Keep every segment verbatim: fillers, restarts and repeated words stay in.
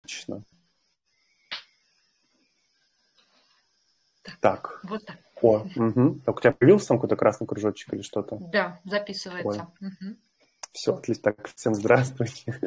Отлично. Так. Вот так. О, угу. Так, у тебя появился там какой-то красный кружочек или что-то? Да, записывается. Угу. Все, отлично. Так, всем здравствуйте.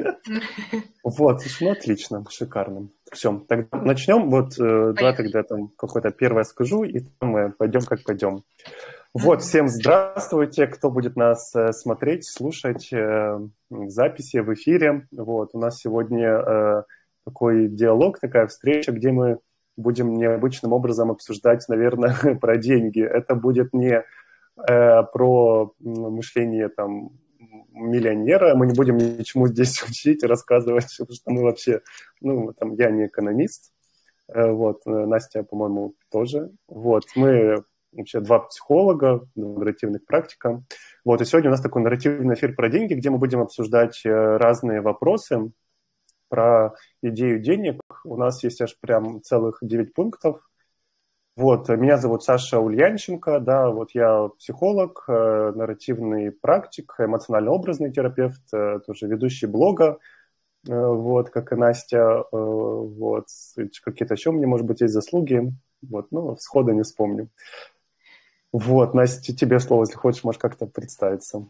Вот, слушай, ну отлично, шикарно. Все, тогда начнем. Вот, э, давай тогда там какое-то первое скажу, и там мы пойдем как пойдем. Вот, всем здравствуйте, кто будет нас э, смотреть, слушать э, в записи, в эфире. Вот, у нас сегодня э, такой диалог, такая встреча, где мы будем необычным образом обсуждать, наверное, про деньги. Это будет не э, про мышление там миллионера, мы не будем ничему здесь учить и рассказывать, потому что мы вообще, ну, там, я не экономист, э, вот, Настя, по-моему, тоже. Вот, мы вообще два психолога, два нарративных практика. Вот, и сегодня у нас такой нарративный эфир про деньги, где мы будем обсуждать разные вопросы про идею денег. У нас есть аж прям целых девять пунктов. Вот, меня зовут Саша Ульянченко, да, вот я психолог, э, нарративный практик, эмоционально-образный терапевт, э, тоже ведущий блога, э, вот, как и Настя, э, вот, какие-то еще у меня, может быть, есть заслуги, вот, ну, сходу не вспомню. Вот, Настя, тебе слово, если хочешь, можешь как-то представиться.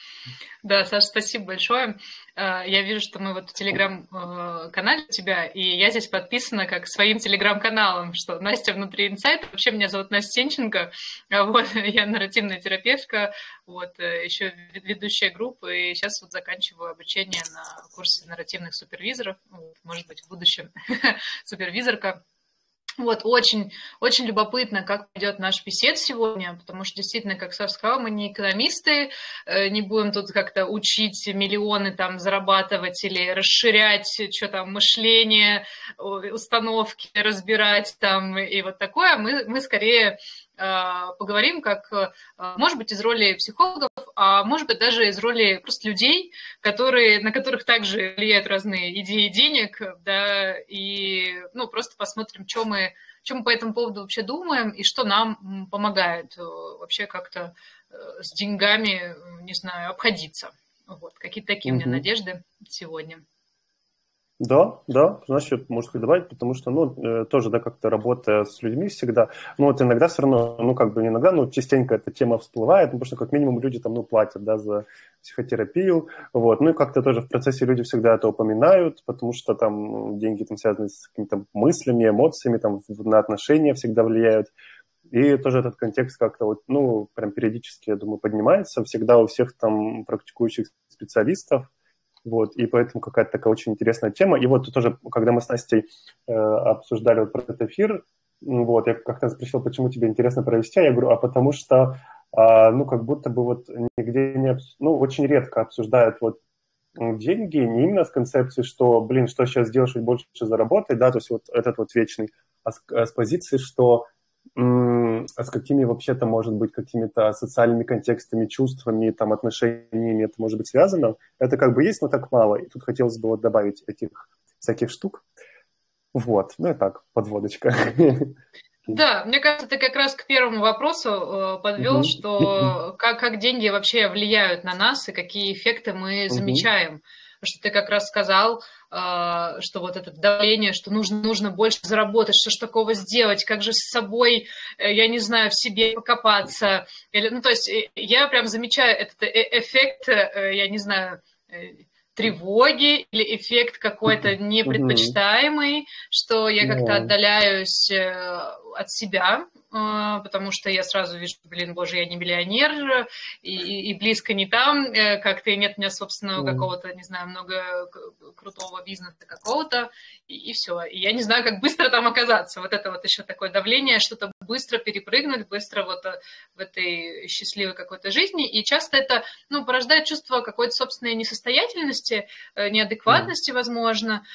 Да, Саша, спасибо большое. Я вижу, что мы вот в телеграм-канале у тебя, и я здесь подписана как своим телеграм-каналом, что Настя внутри инсайта. Вообще меня зовут Настя Сенченко, вот, я нарративная терапевтка, вот, еще ведущая группы, и сейчас вот заканчиваю обучение на курсе нарративных супервизоров, может быть, в будущем супервизорка. Вот, очень, очень любопытно, как пойдет наш бесед сегодня, потому что действительно, как Саша сказала, мы не экономисты, не будем тут как-то учить миллионы там зарабатывать или расширять, что там, мышление, установки разбирать там и вот такое. Мы, мы скорее поговорим, как, может быть, из роли психологов, а может быть, даже из роли просто людей, которые, на которых также влияют разные идеи денег, да, и, ну, просто посмотрим, что мы, что мы по этому поводу вообще думаем и что нам помогает вообще как-то с деньгами, не знаю, обходиться. Вот, какие-то такие mm-hmm. у меня надежды сегодня. Да, да, значит, можно сказать, добавить, потому что, ну, тоже, да, как-то работая с людьми всегда, ну, вот иногда все равно, ну, как бы не иногда, но частенько эта тема всплывает, ну, потому что, как минимум, люди там, ну, платят, да, за психотерапию, вот, ну, и как-то тоже в процессе люди всегда это упоминают, потому что там деньги там связаны с какими-то мыслями, эмоциями, там, на отношения всегда влияют, и тоже этот контекст как-то вот, ну, прям периодически, я думаю, поднимается, всегда у всех там практикующих специалистов. Вот, и поэтому какая-то такая очень интересная тема. И вот тоже, когда мы с Настей э, обсуждали вот про этот эфир, вот, я как-то спросил, почему тебе интересно провести, а я говорю, а потому что, э, ну, как будто бы вот нигде не, обс... ну, очень редко обсуждают вот деньги, не именно с концепцией, что, блин, что сейчас сделаешь, чуть больше заработать, да, то есть вот этот вот вечный, а с, а с позиции, что а с какими вообще-то, может быть, какими-то социальными контекстами, чувствами, там, отношениями это может быть связано. Это как бы есть, но так мало. И тут хотелось бы вот добавить этих всяких штук. Вот. Ну и так, подводочка. Да, мне кажется, ты как раз к первому вопросу подвел, uh-huh. что как, как деньги вообще влияют на нас и какие эффекты мы uh-huh. замечаем. Что ты как раз сказал, что вот это давление, что нужно, нужно больше заработать, что ж такого сделать, как же с собой, я не знаю, в себе покопаться. Или, ну, то есть я прям замечаю этот эффект, я не знаю, тревоги или эффект какой-то непредпочитаемый, mm-hmm. что я как-то yeah. отдаляюсь от себя, потому что я сразу вижу, блин, боже, я не миллионер, и, и близко не там, как-то нет у меня собственного mm. какого-то, не знаю, много крутого бизнеса какого-то, и, и все. И я не знаю, как быстро там оказаться. Вот это вот еще такое давление, что-то быстро перепрыгнуть, быстро вот в этой счастливой какой-то жизни. И часто это, ну, порождает чувство какой-то собственной несостоятельности, неадекватности, mm. возможно,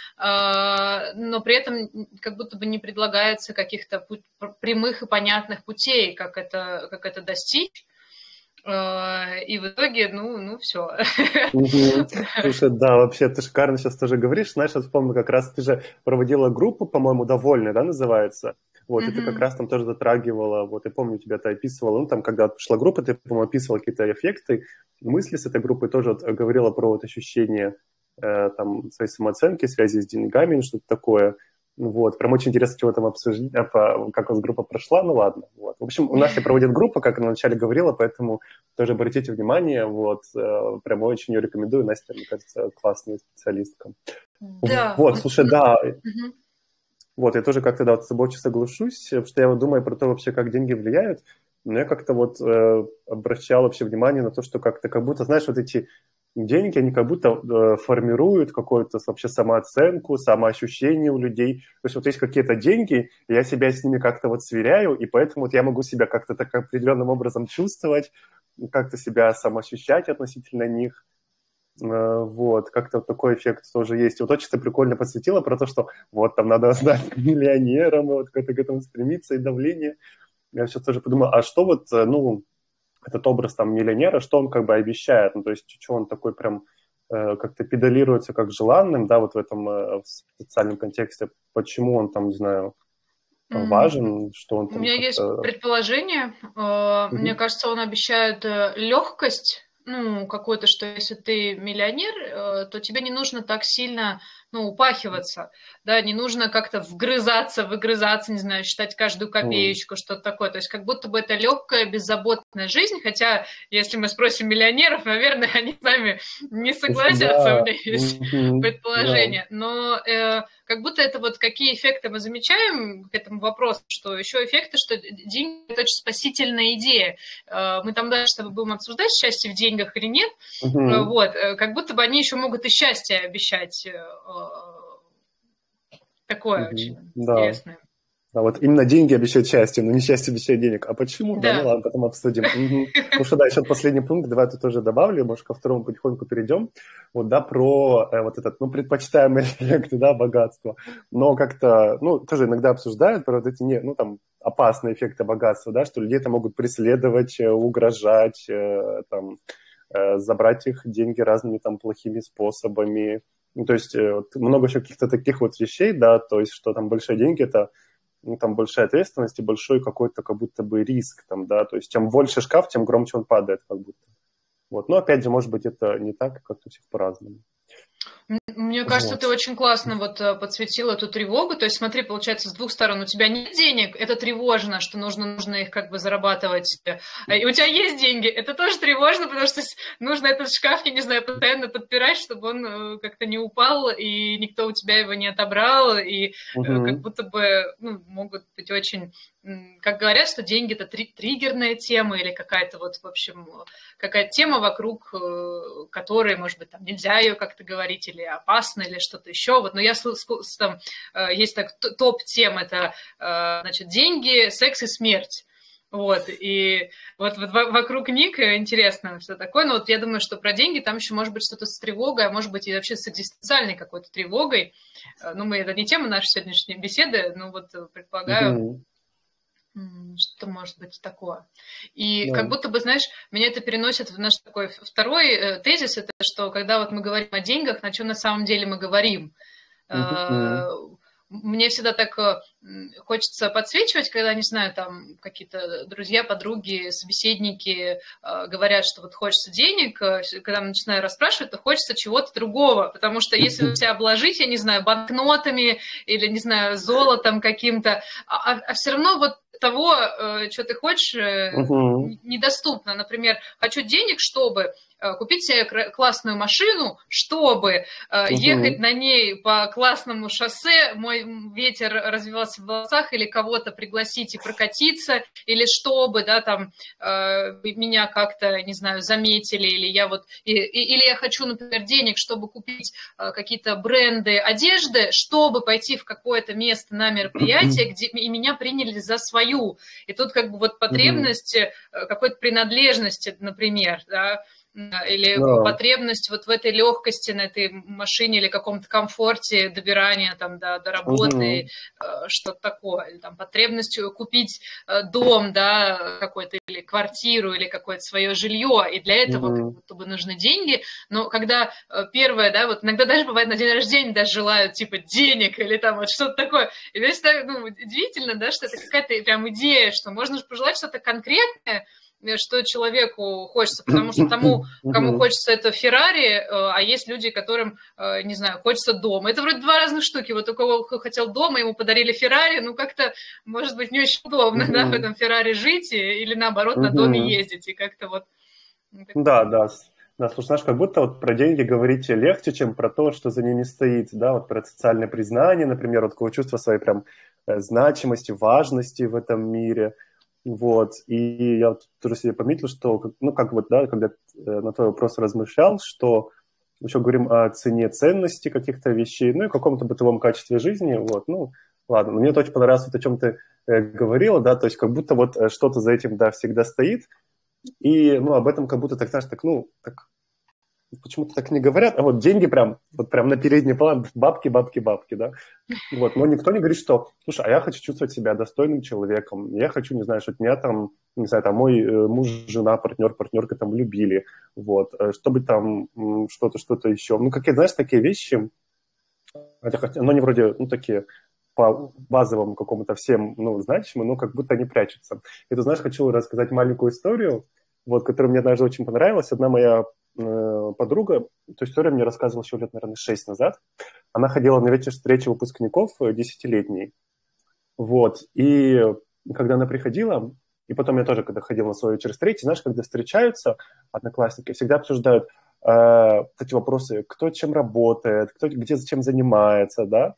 но при этом как будто бы не предлагается каких-то прямых и понятных путей, как это, как это достичь. И в итоге, ну, ну все. Слушай, да, вообще ты шикарно сейчас тоже говоришь. Знаешь, я вспомнил, как раз ты же проводила группу, по-моему, «Довольная», да, называется? Вот, mm-hmm. и ты как раз там тоже затрагивала, вот, я помню, тебя ты описывала, ну, там, когда пришла группа, ты, по-моему, описывала какие-то эффекты, мысли с этой группой тоже вот, говорила про вот ощущение э, там, своей самооценки, связи с деньгами, что-то такое. Вот, прям очень интересно, чего там обсуждать, как у вас группа прошла, ну ладно. Вот. В общем, у нас и проводит группа, как я вначале говорила, поэтому тоже обратите внимание, вот, прям очень ее рекомендую, Настя, мне кажется, классная специалистка. Да. Вот, слушай, да, угу. Вот, я тоже как-то, да, вот с собой очень соглашусь, потому что я вот думаю про то вообще, как деньги влияют, но я как-то вот э, обращал вообще внимание на то, что как-то, как будто, знаешь, вот эти деньги, они как будто э, формируют какую-то вообще самооценку, самоощущение у людей. То есть вот есть какие-то деньги, и я себя с ними как-то вот сверяю, и поэтому вот я могу себя как-то так определенным образом чувствовать, как-то себя самоощущать относительно них. Вот, как-то такой эффект тоже есть. Вот очень ты прикольно подсветила про то, что вот там надо стать миллионером, вот как-то к этому стремиться, и давление. Я сейчас тоже подумал, а что вот, ну, этот образ там миллионера, что он как бы обещает? Ну, то есть, что он такой прям э, как-то педалируется как желанным, да, вот в этом э, в социальном контексте. Почему он там, не знаю, важен, mm-hmm. что он там У меня как-то... есть предположение. Mm-hmm. Мне кажется, он обещает легкость, ну, какой-то, что если ты миллионер, то тебе не нужно так сильно, ну, упахиваться, да, не нужно как-то вгрызаться, выгрызаться, не знаю, считать каждую копеечку, mm. что-то такое. То есть как будто бы это легкая, беззаботная жизнь, хотя, если мы спросим миллионеров, наверное, они с нами не согласятся, да. У меня есть mm-hmm. предположение. Да. Но э, как будто это вот какие эффекты мы замечаем к этому вопросу, что еще эффекты, что деньги – это очень спасительная идея. Э, мы там дальше будем обсуждать, счастье в деньгах или нет, mm-hmm. вот, как будто бы они еще могут и счастье обещать. Такое mm-hmm. очень да. интересное. А вот именно деньги обещают счастье, но не счастье обещает денег. А почему? Да, да ну ладно, потом обсудим. Потому что, да, еще последний пункт, давай тут тоже добавлю, может, ко второму потихоньку перейдем. Вот, да, про э, вот этот, ну, предпочитаемый эффект, да, богатства. Но как-то, ну, тоже иногда обсуждают про вот эти, не, ну, там, опасные эффекты богатства, да, что людей это могут преследовать, угрожать, э, там, э, забрать их деньги разными там плохими способами. Ну, то есть э, много еще каких-то таких вот вещей, да, то есть, что там большие деньги – это ну, там большая ответственность и большой какой-то как будто бы риск там, да, то есть чем больше шкаф, тем громче он падает как будто. Вот, но опять же, может быть, это не так, как у всех по-разному. Мне кажется, вот. Ты очень классно вот подсветила эту тревогу. То есть, смотри, получается, с двух сторон. У тебя нет денег, это тревожно, что нужно, нужно их как бы зарабатывать. И у тебя есть деньги, это тоже тревожно, потому что нужно этот шкаф, я не знаю, постоянно подпирать, чтобы он как-то не упал, и никто у тебя его не отобрал. И угу. как будто бы ну, могут быть очень... Как говорят, что деньги – это три- триггерная тема или какая-то вот, в общем, какая-то тема, вокруг которой, может быть, там нельзя ее как-то говорить или опасно, или что-то еще. Вот, но я там есть так топ-тем – это, значит, деньги, секс и смерть. Вот, и вот, вот вокруг них интересно, что такое. Но вот я думаю, что про деньги там еще может быть что-то с тревогой, а может быть и вообще с экзистенциальной какой-то тревогой. Ну, мы, это не тема нашей сегодняшней беседы, но вот предполагаю... Mm-hmm. Что может быть такое? И да. как будто бы, знаешь, меня это переносит в наш такой второй э, тезис, это что, когда вот мы говорим о деньгах, на чем на самом деле мы говорим. Uh-huh. Э, мне всегда так э, хочется подсвечивать, когда, не знаю, там какие-то друзья, подруги, собеседники э, говорят, что вот хочется денег, э, когда мы начинаем расспрашивать, то хочется чего-то другого, потому что если вы себя обложить, я не знаю, банкнотами или, не знаю, золотом каким-то, а, а все равно вот того, что ты хочешь, uh-huh. недоступно. Например, хочу денег, чтобы купить себе классную машину, чтобы uh-huh. ехать на ней по классному шоссе, мой ветер развивался в волосах, или кого-то пригласить и прокатиться, или чтобы, да, там, меня как-то, не знаю, заметили, или я вот, или я хочу, например, денег, чтобы купить какие-то бренды одежды, чтобы пойти в какое-то место на мероприятие, где и меня приняли за свою. И тут как бы вот потребность mm-hmm. какой-то принадлежности, например, да, или no. потребность вот в этой легкости на этой машине или каком-то комфорте добирания там до, до работы, uh-huh. что-то такое, или там потребность купить дом, да, какой-то или квартиру, или какое-то свое жилье, и для этого uh-huh. как будто бы нужны деньги, но когда первое, да, вот иногда даже бывает на день рождения даже желают типа денег или там вот что-то такое, и то есть, ну, удивительно, да, что это какая-то прям идея, что можно же пожелать что-то конкретное, что человеку хочется, потому что тому, кому хочется это Феррари, а есть люди, которым, не знаю, хочется дома. Это вроде два разных штуки. Вот у кого хотел дома, ему подарили Феррари, ну как-то, может быть, не очень удобно, да, в этом Феррари жить или, наоборот, на доме ездить, и как-то вот... Да, да. Да, слушай, знаешь, как будто вот про деньги говорить легче, чем про то, что за ними стоит, да, вот про социальное признание, например, вот такое чувство своей прям значимости, важности в этом мире. Вот, и я вот тоже себе пометил, что, ну, как вот, да, когда на твой вопрос размышлял, что еще говорим о цене ценности каких-то вещей, ну, и каком-то бытовом качестве жизни, вот, ну, ладно, но мне это очень понравилось, вот о чем ты э, говорила, да, то есть как будто вот что-то за этим, да, всегда стоит, и, ну, об этом как будто так, знаешь, так, ну, так, почему-то так не говорят, а вот деньги прям, вот прям на передний план, бабки, бабки, бабки, да. Вот, но никто не говорит, что, слушай, а я хочу чувствовать себя достойным человеком, я хочу, не знаю, чтобы меня там, не знаю, там мой э, муж, жена, партнер, партнерка там любили, вот, э, чтобы там м, что-то, что-то еще. Ну, какие, знаешь, такие вещи, хотя, ну, они вроде, ну, такие по базовому какому-то всем, ну, значимым, но как будто они прячутся. И ты знаешь, хочу рассказать маленькую историю, вот, которая мне даже очень понравилась. Одна моя э, подруга, эту историю мне рассказывала еще лет, наверное, шесть назад. Она ходила на вечер встречи выпускников десятилетней. Вот. И когда она приходила, и потом я тоже, когда ходил на свой вечер встречи, знаешь, когда встречаются одноклассники, всегда обсуждают э, эти вопросы, кто чем работает, кто где зачем занимается, да,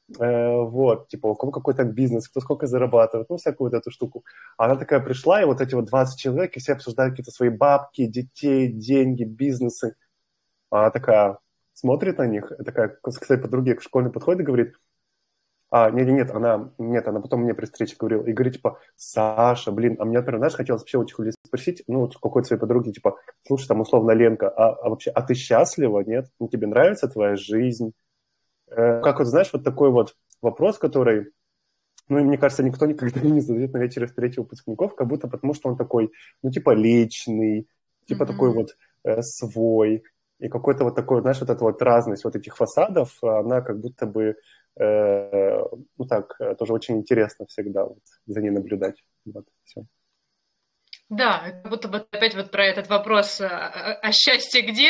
э, вот, типа, у кого какой-то бизнес, кто сколько зарабатывает, ну, всякую вот эту штуку. А она такая пришла, и вот эти вот двадцать человек, и все обсуждают какие-то свои бабки, детей, деньги, бизнесы. А она такая смотрит на них, такая, к своей подруге в школьный подходит и говорит, а, нет, нет, она, нет, она потом мне при встрече говорила, и говорит, типа, Саша, блин, а мне, например, знаешь, хотелось вообще очень спросить, ну, вот какой-то своей подруги, типа, слушай, там, условно, Ленка, а, а вообще, а ты счастлива, нет? Ну, тебе нравится твоя жизнь? Э, как вот, знаешь, вот такой вот вопрос, который, ну, и мне кажется, никто никогда не задает на вечере встречи выпускников, как будто потому, что он такой, ну, типа, личный, типа, mm-hmm. такой вот э, свой, и какой-то вот такой, знаешь, вот эта вот разность вот этих фасадов, она как будто бы, э, ну, так, тоже очень интересно всегда вот, за ней наблюдать. Вот, все. Да, как будто бы опять вот про этот вопрос о, о счастье где.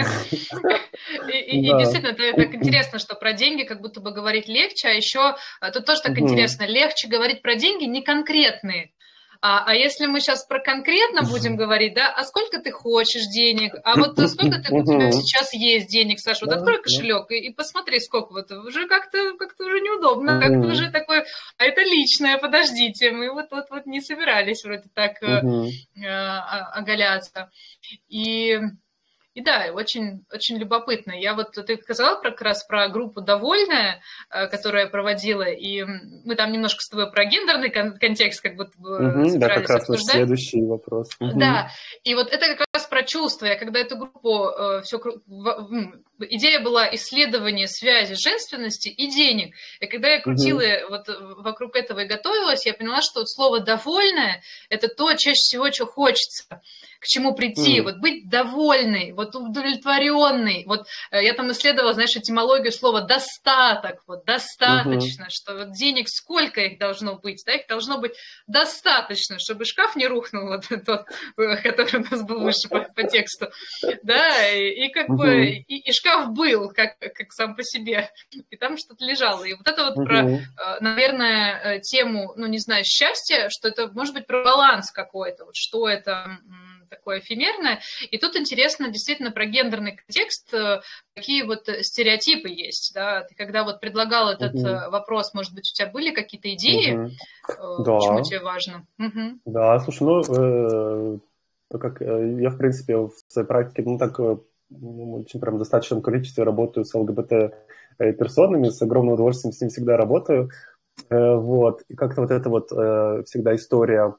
И действительно, так интересно, что про деньги как будто бы говорить легче, а еще тут тоже так интересно, легче говорить про деньги не конкретные. А, а если мы сейчас про конкретно будем говорить, да, а сколько ты хочешь денег, а вот сколько ты, у тебя сейчас есть денег, Саша, вот открой кошелек и, и посмотри, сколько вот, уже как-то как-то уже неудобно, как-то уже такое, а это личное, подождите, мы вот вот, вот не собирались вроде так э, э, оголяться. И... И да, очень, очень любопытно. Я вот, ты сказала про, как раз про группу «Довольная», которую я проводила, и мы там немножко с тобой про гендерный кон- контекст как будто бы угу, собирались да, как раз обсуждать. Следующий вопрос. Угу. Да, и вот это как раз про чувства. Я когда эту группу, э, все, в, идея была исследование связи женственности и денег. И когда я крутила угу. вот вокруг этого и готовилась, я поняла, что вот слово «довольная» – это то, чаще всего, что хочется. К чему прийти, mm. вот быть довольной, вот удовлетворенной. Вот я там исследовала, знаешь, этимологию слова «достаток», вот достаточно, mm-hmm. что вот денег сколько их должно быть, да, их должно быть достаточно, чтобы шкаф не рухнул, вот тот, который у нас был выше по, по тексту, да, и, и как mm-hmm. бы, и, и шкаф был, как, как сам по себе, и там что-то лежало. И вот это вот mm-hmm. про, наверное, тему, ну, не знаю, счастья, что это может быть про баланс какой-то, вот что это... такое эфемерное. И тут интересно действительно про гендерный контекст, какие вот стереотипы есть. Да? Ты когда вот предлагал этот угу. вопрос, может быть, у тебя были какие-то идеи? Угу. Да. Почему тебе важно? Угу. Да, слушай, ну, э, как я, в принципе, в своей практике, ну, так, очень прям в достаточном количестве работаю с ЛГБТ-персонами, с огромным удовольствием с ними всегда работаю. Э, вот. И как-то вот эта вот э, всегда история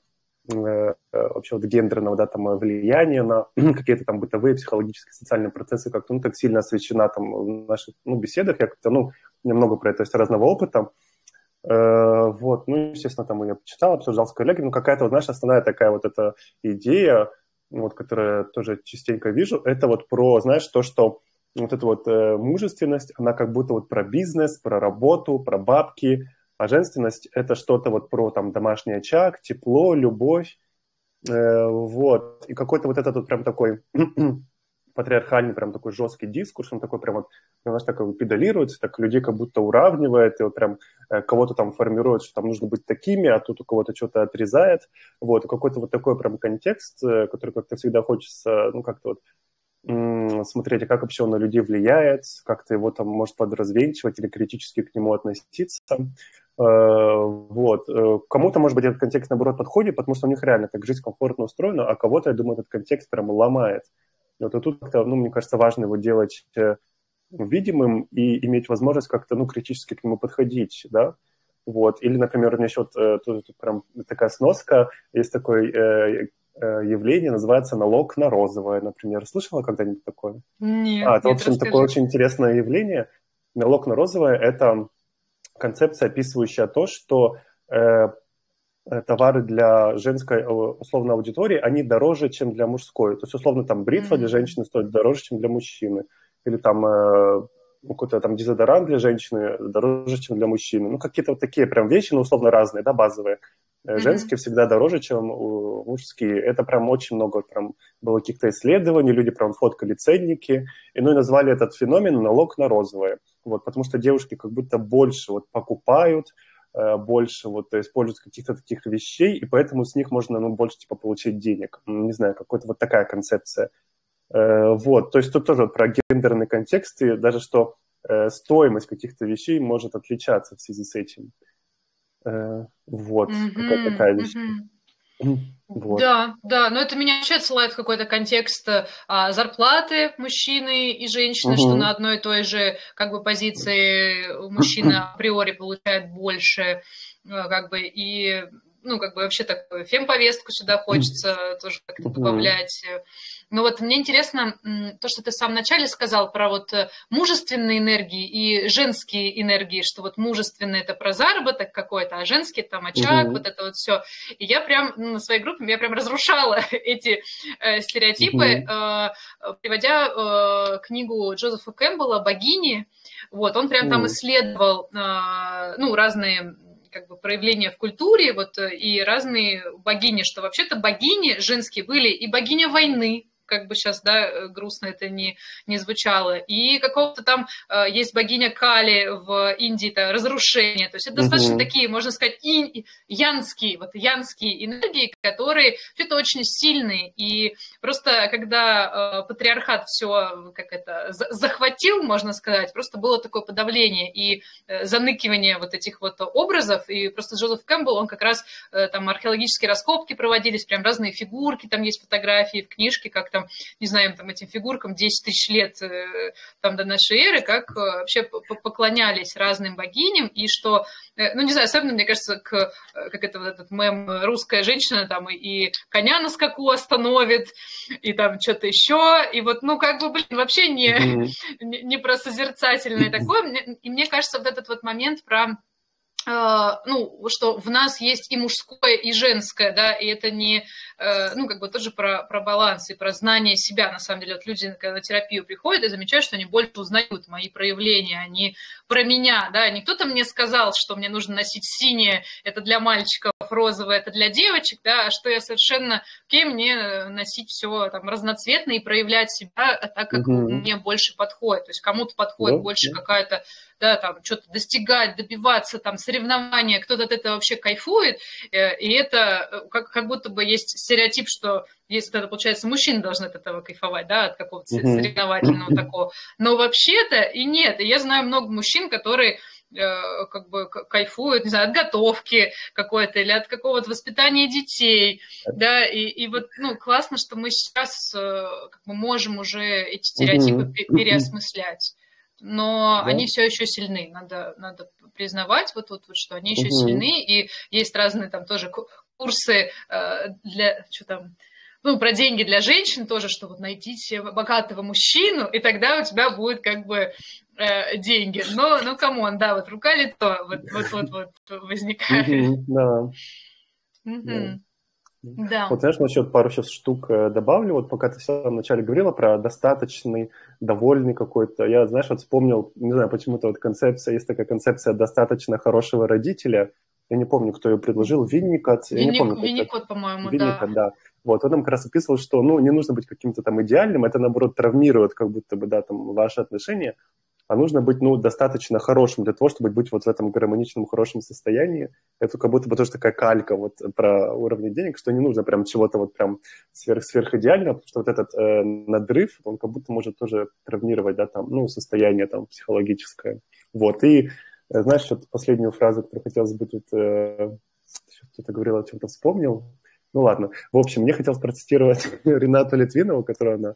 вообще вот гендерного, да, там, влияния на какие-то там бытовые, психологические, социальные процессы как-то, ну, так сильно освещена там в наших, ну, беседах. Я как-то, ну, немного про это, то есть разного опыта. Э, вот, ну, естественно, там я почитал, обсуждал с коллегами, ну, какая-то, вот, знаешь, основная такая вот эта идея, вот, которую я тоже частенько вижу, это вот про, знаешь, то, что вот эта вот э, мужественность, она как будто вот про бизнес, про работу, про бабки. А женственность – это что-то вот про там домашний очаг, тепло, любовь. Вот. И какой-то вот этот вот прям такой патриархальный, прям такой жесткий дискурс, он такой прям вот, знаешь, так педалируется, так людей как будто уравнивает, и вот прям кого-то там формирует, что там нужно быть такими, а тут у кого-то что-то отрезает. Вот. И какой-то вот такой прям контекст, который как-то всегда хочется, ну, как-то вот смотреть, а как вообще он на людей влияет, как-то его там может подразвенчивать или критически к нему относиться. Вот. Кому-то, может быть, этот контекст, наоборот, подходит, потому что у них реально так жизнь комфортно устроена, а кого-то, я думаю, этот контекст прям ломает. Вот и тут как-то, ну, мне кажется, важно его делать видимым и иметь возможность как-то, ну, критически к нему подходить, да. Вот. Или, например, у меня еще вот, тут, тут прям такая сноска, есть такой э, явление, называется налог на розовое, например. Слышала когда-нибудь такое? Нет, а, это, нет, в общем, расскажи. такое очень интересное явление. Налог на розовое – это концепция, описывающая то, что э, товары для женской, условно, аудитории, они дороже, чем для мужской. То есть, условно, там бритва mm-hmm. для женщины стоит дороже, чем для мужчины. Или там э, какой-то там дезодорант для женщины дороже, чем для мужчины. Ну, какие-то вот такие прям вещи, ну, условно, разные, да, базовые. Mm-hmm. Женские всегда дороже, чем мужские. Это прям очень много прям было каких-то исследований, люди прям фоткали ценники, и, ну, и назвали этот феномен налог на розовое. Вот, потому что девушки как будто больше вот покупают, больше вот используют каких-то таких вещей, и поэтому с них можно, ну, больше, типа, получить денег. Не знаю, какая-то вот такая концепция. Вот, то есть тут тоже вот про гендерный контекст, и даже что стоимость каких-то вещей может отличаться в связи с этим. Вот, mm-hmm, какая-то такая вещь. Mm-hmm. Вот. Да, да, но это меня вообще отсылает в какой-то контекст а, зарплаты мужчины и женщины, uh-huh. что на одной и той же как бы позиции мужчина априори получает больше, как бы, и, ну, как бы вообще такую фемповестку сюда хочется uh-huh. тоже как-то добавлять. Ну вот мне интересно то, что ты в самом начале сказал про вот мужественные энергии и женские энергии, что вот мужественные это про заработок какой-то, а женские там очаг, угу. вот это вот все. И я прям ну, на своей группе я прям разрушала эти э, стереотипы, угу. э, приводя э, книгу Джозефа Кэмпбелла «Богини». Вот, он прям угу. там исследовал э, ну, разные как бы проявления в культуре, вот, и разные богини, что вообще-то богини женские были и богиня войны, как бы сейчас, да, грустно это не, не звучало. И какого-то там э, есть богиня Кали в Индии, это разрушение. То есть это uh-huh. достаточно такие, можно сказать, и, янские, вот янские энергии, которые это очень сильные. И просто когда э, патриархат все как это захватил, можно сказать, просто было такое подавление и э, заныкивание вот этих вот образов. И просто Джозеф Кэмпбелл, он как раз э, там археологические раскопки проводились, прям разные фигурки, там есть фотографии в книжке, как там, не знаю, там этим фигуркам десять тысяч лет там, до нашей эры, как вообще поклонялись разным богиням, и что, ну, не знаю, особенно, мне кажется, к, как это вот этот мем, русская женщина там и, и коня на скаку остановит, и там что-то еще, и вот, ну, как бы, блин, вообще не, mm-hmm. не, не про созерцательное такое, и мне кажется, вот этот вот момент про ну, что в нас есть и мужское, и женское, да, и это не, ну, как бы тоже про, про баланс и про знание себя, на самом деле, вот люди, когда на терапию приходят, и замечают, что они больше узнают мои проявления, они про меня, да, не кто-то мне сказал, что мне нужно носить синее, это для мальчиков, розовое, это для девочек, да, а что я совершенно, окей, мне носить все там разноцветное и проявлять себя так, как угу. мне больше подходит, то есть кому-то подходит да, больше да. какая-то, да, там, что-то достигать, добиваться, там, соревнования, кто-то от этого вообще кайфует, и это как, как будто бы есть стереотип, что если это, получается, мужчины должны от этого кайфовать, да, от какого-то uh-huh. соревновательного такого, но вообще-то и нет, и я знаю много мужчин, которые э, как бы кайфуют, не знаю, от готовки какой-то или от какого-то воспитания детей, да, и, и вот, ну, классно, что мы сейчас э, как бы можем уже эти стереотипы uh-huh. переосмыслять. Но да. они все еще сильны, надо, надо признавать, вот, вот, вот, что они еще угу. сильны, и есть разные там тоже курсы э, для, что там, ну, про деньги для женщин тоже, что вот найти себе богатого мужчину, и тогда у тебя будет как бы э, деньги. Но, ну, камон, да, вот рука лицо, вот, вот, вот, вот возникает. Угу, да. Угу. да. Да. Вот, знаешь, насчет пару сейчас штук добавлю. Вот пока ты в самом начале говорила про достаточный, довольный какой-то, я, знаешь, вот вспомнил, не знаю, почему-то вот концепция, есть такая концепция достаточно хорошего родителя. Я не помню, кто ее предложил. Винникот. Винник, я не помню, Винникот, по-моему, Винникот, да. да. Вот, он нам как раз описывал, что, ну, не нужно быть каким-то там идеальным, это, наоборот, травмирует как будто бы, да, там, ваши отношения, а нужно быть, ну, достаточно хорошим для того, чтобы быть вот в этом гармоничном, хорошем состоянии. Это как будто бы тоже такая калька вот про уровни денег, что не нужно прям чего-то вот прям сверх-сверхидеального, потому что вот этот э, надрыв, он как будто может тоже травмировать, да, там, ну, состояние там психологическое. Вот, и э, знаешь, вот последнюю фразу, которую хотелось бы тут, э, кто-то говорил, о чем-то вспомнил. Ну, ладно. В общем, мне хотелось процитировать Ренату Литвинову, которую она,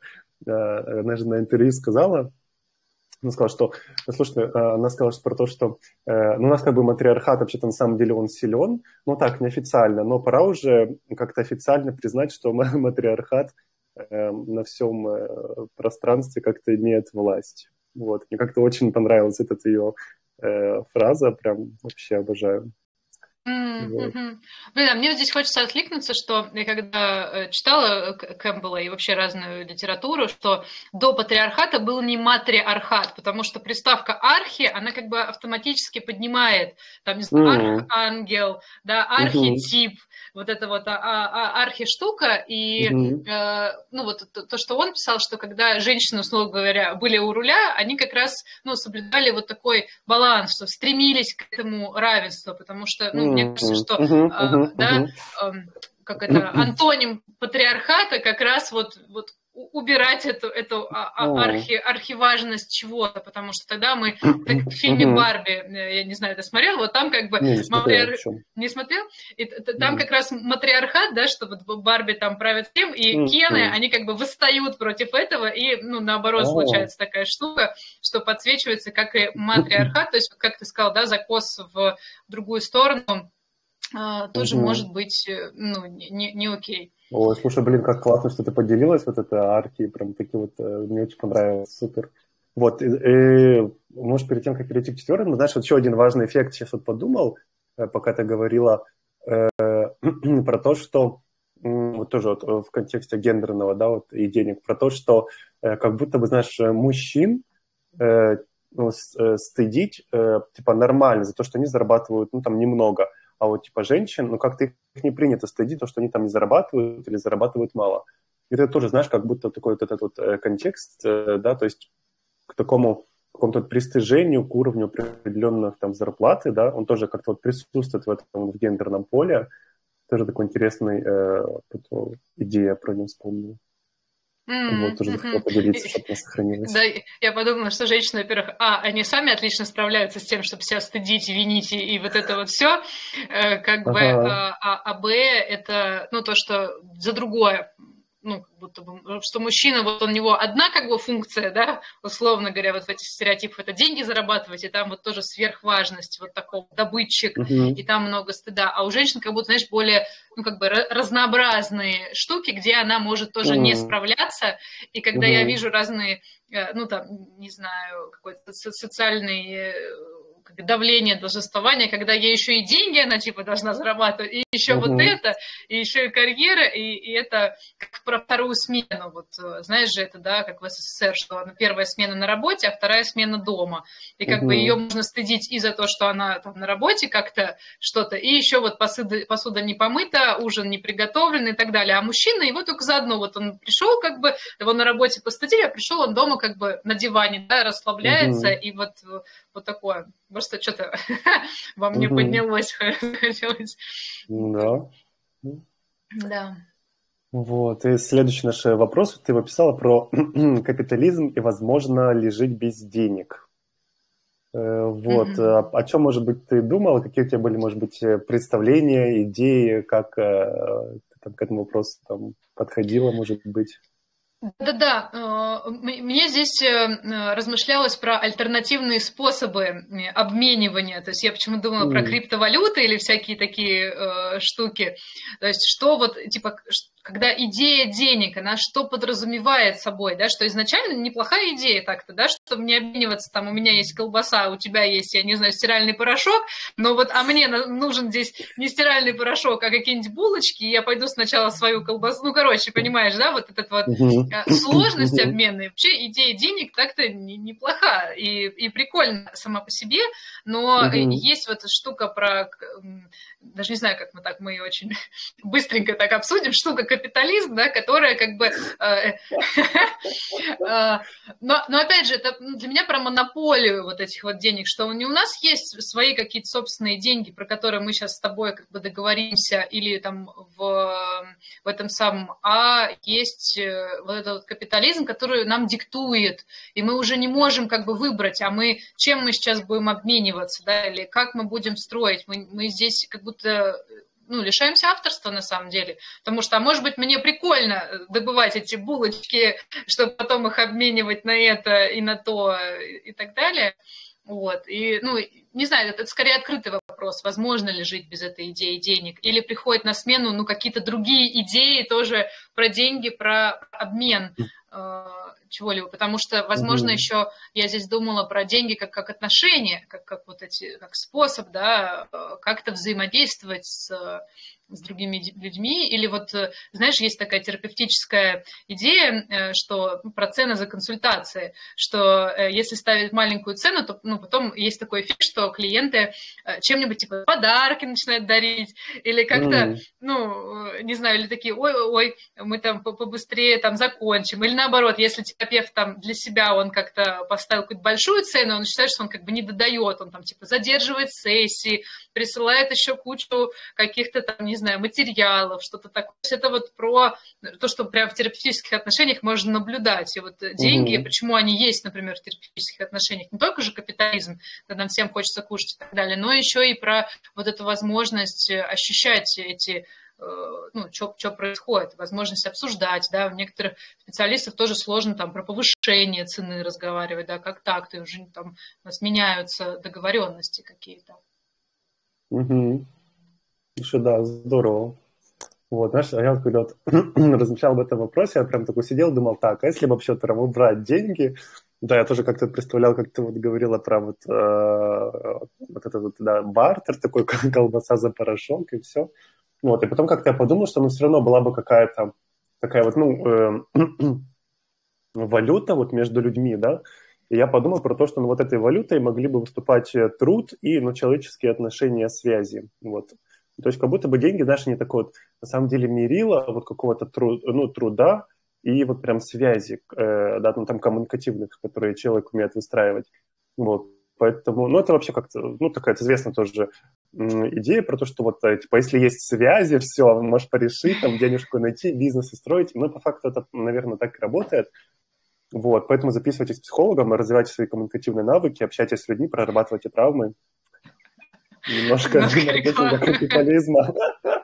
э, она же на интервью сказала. Она сказала, что, слушай, она сказала что про то, что э, ну, у нас как бы матриархат, вообще-то на самом деле он силен, ну так, неофициально, но пора уже как-то официально признать, что матриархат э, на всем э, пространстве как-то имеет власть. Вот. Мне как-то очень понравилась эта ее э, фраза, прям вообще обожаю. Mm-hmm. Вот. Блин, а мне вот здесь хочется откликнуться, что я когда читала Кэмпбелла и вообще разную литературу, что до патриархата был не матриархат, потому что приставка архи, она как бы автоматически поднимает, там, не знаю, mm-hmm. архангел, да, архетип, mm-hmm. вот эта вот а, а, архи-штука, и mm-hmm. э, ну вот то, то, что он писал, что когда женщины, условно говоря, были у руля, они как раз, ну, соблюдали вот такой баланс, что стремились к этому равенству, потому что, ну, мне кажется, что uh-huh, uh-huh, э, да, э, как это, антоним патриархата как раз вот, вот убирать эту, эту архи, архиважность чего-то, потому что тогда мы, так, в фильме uh-huh. «Барби», я не знаю, ты смотрел, вот там как бы... Не, не смотрел. Матриар... Не смотрел? И, там uh-huh. как раз матриархат, да, что вот Барби там правит всем, и uh-huh. Кены, они как бы восстают против этого, и, ну, наоборот, uh-huh. случается такая штука, что подсвечивается как и матриархат, то есть, как ты сказал, да, закос в другую сторону, тоже угу. может быть, ну, не, не окей. Ой, слушай, блин, как классно, что ты поделилась вот этой арки, прям такие вот, мне очень понравилось, супер. Вот, и, и, может, перед тем, как перейти к четвертому, знаешь, вот еще один важный эффект, сейчас вот подумал, пока ты говорила э, про то, что, вот тоже вот в контексте гендерного, да, вот, и денег, про то, что э, как будто бы, знаешь, мужчин э, ну, стыдить, э, типа, нормально за то, что они зарабатывают, ну, там, немного. А вот типа женщин, ну как-то их не принято стыдить, то, что они там не зарабатывают или зарабатывают мало. И ты тоже знаешь, как будто такой вот этот вот контекст, да, то есть к такому какому-то пристыжению, к уровню определенных там зарплаты, да, он тоже как-то вот присутствует в этом в гендерном поле. Тоже такой интересный э, идея про него вспомнил. Mm-hmm. Вот, тоже захотела поделиться, чтобы она сохранилась. Да, я подумала, что женщины, во-первых, а, они сами отлично справляются с тем, чтобы себя стыдить, винить и, и вот это вот все, э, как ага. бы, а, а, а б, это, ну, то, что за другое, ну, как будто бы, что мужчина, вот у него одна как бы функция, да, условно говоря, вот в этих стереотипах, это деньги зарабатывать, и там вот тоже сверхважность, вот такого добытчик, uh-huh. и там много стыда. А у женщин как будто, знаешь, более, ну, как бы разнообразные штуки, где она может тоже uh-huh. не справляться, и когда uh-huh. я вижу разные, ну, там, не знаю, какой-то социальный... давление, должествование, когда ей еще и деньги она типа должна зарабатывать, и еще uh-huh. вот это, и еще и карьера, и, и это как про вторую смену. Вот знаешь же это, да, как в СССР, что первая смена на работе, а вторая смена дома. И как uh-huh. бы ее можно стыдить и за то, что она там на работе как-то что-то, и еще вот посуда, посуда не помыта, ужин не приготовлен и так далее. А мужчина его только заодно, вот он пришел как бы, его на работе постыдили, а пришел он дома как бы на диване, да, расслабляется, uh-huh. и вот, вот такое. Просто что-то во мне угу. поднялось, хотелось. Да. Да. Вот. И следующий наш вопрос. Ты его писала про капитализм и возможно ли жить без денег. Вот. Mm-hmm. О чем, может быть, ты думала? Какие у тебя были, может быть, представления, идеи, как ты там, к этому вопросу там, подходила, может быть? Да-да, мне здесь размышлялось про альтернативные способы обменивания. То есть я почему думала mm. про криптовалюты или всякие такие э, штуки. То есть что вот, типа, когда идея денег, она что подразумевает собой, да, что изначально неплохая идея так-то, да, чтобы не обмениваться, там, у меня есть колбаса, у тебя есть, я не знаю, стиральный порошок, но вот, а мне нужен здесь не стиральный порошок, а какие-нибудь булочки, и я пойду сначала свою колбасу, ну, короче, понимаешь, да, вот этот вот mm-hmm. сложность mm-hmm. обменной, вообще идея денег так-то неплоха и, и прикольна сама по себе, но mm-hmm. есть вот штука про, даже не знаю, как мы так, мы очень быстренько так обсудим, штука капитализм, да, которая как бы... Но, но опять же, это для меня про монополию вот этих вот денег, что не у нас есть свои какие-то собственные деньги, про которые мы сейчас с тобой как бы договоримся, или там в, в этом самом, а есть вот этот вот капитализм, который нам диктует, и мы уже не можем как бы выбрать, а мы чем мы сейчас будем обмениваться, да, или как мы будем строить. Мы, мы здесь как будто... ну, лишаемся авторства на самом деле, потому что, а может быть, мне прикольно добывать эти булочки, чтобы потом их обменивать на это и на то и так далее, вот, и, ну, не знаю, это, это скорее открытый вопрос, возможно ли жить без этой идеи денег, или приходят на смену, ну, какие-то другие идеи тоже про деньги, про обмен э, чего-либо, потому что, возможно, mm-hmm. еще я здесь думала про деньги как, как отношения, как, как вот эти, как способ, да, как-то взаимодействовать с, с другими людьми, или вот, знаешь, есть такая терапевтическая идея, что про цены за консультации, что если ставить маленькую цену, то, ну, потом есть такой эффект, что клиенты чем-нибудь типа подарки начинают дарить, или как-то, mm. ну, не знаю, или такие, ой-ой, мы там побыстрее там закончим, или наоборот, если терапевт там для себя, он как-то поставил какую-то большую цену, он считает, что он как бы не додает, он там типа задерживает сессии, присылает еще кучу каких-то там, не знаю, материалов, что-то такое. Это вот про то, что прям в терапевтических отношениях можно наблюдать. И вот деньги, угу. почему они есть, например, в терапевтических отношениях, не только же капитализм, когда нам всем хочется кушать и так далее, но еще и про вот эту возможность ощущать эти, ну, что происходит, возможность обсуждать, да, у некоторых специалистов тоже сложно там про повышение цены разговаривать, да, как так, ты уже там, у нас меняются договоренности какие-то. Угу. Еще да, здорово. Вот, знаешь, я когда вот размышлял об этом вопросе, я прям такой сидел, думал, так, а если вообще прям убрать деньги, да, я тоже как-то представлял, как ты вот говорила про вот, э, вот этот вот, да, бартер, такой колбаса за порошок и все. Вот, и потом как-то я подумал, что ну все равно была бы какая-то такая вот, ну, э, валюта вот между людьми, да, и я подумал про то, что ну, вот этой валютой могли бы выступать труд и ну, человеческие отношения, связи, вот. То есть как будто бы деньги, знаешь, не такое вот, на самом деле, мерило вот какого-то труд, ну, труда и вот прям связи, э, да, ну, там коммуникативных, которые человек умеет выстраивать, вот. Поэтому, ну, это вообще как-то, ну, такая известная тоже идея про то, что вот, типа, если есть связи, все, можешь порешить, там, денежку найти, бизнес устроить. Ну, по факту это, наверное, так и работает. Вот, поэтому записывайтесь к психологам, развивайте свои коммуникативные навыки, общайтесь с людьми, прорабатывайте травмы. Немножко маркетинга капитализма.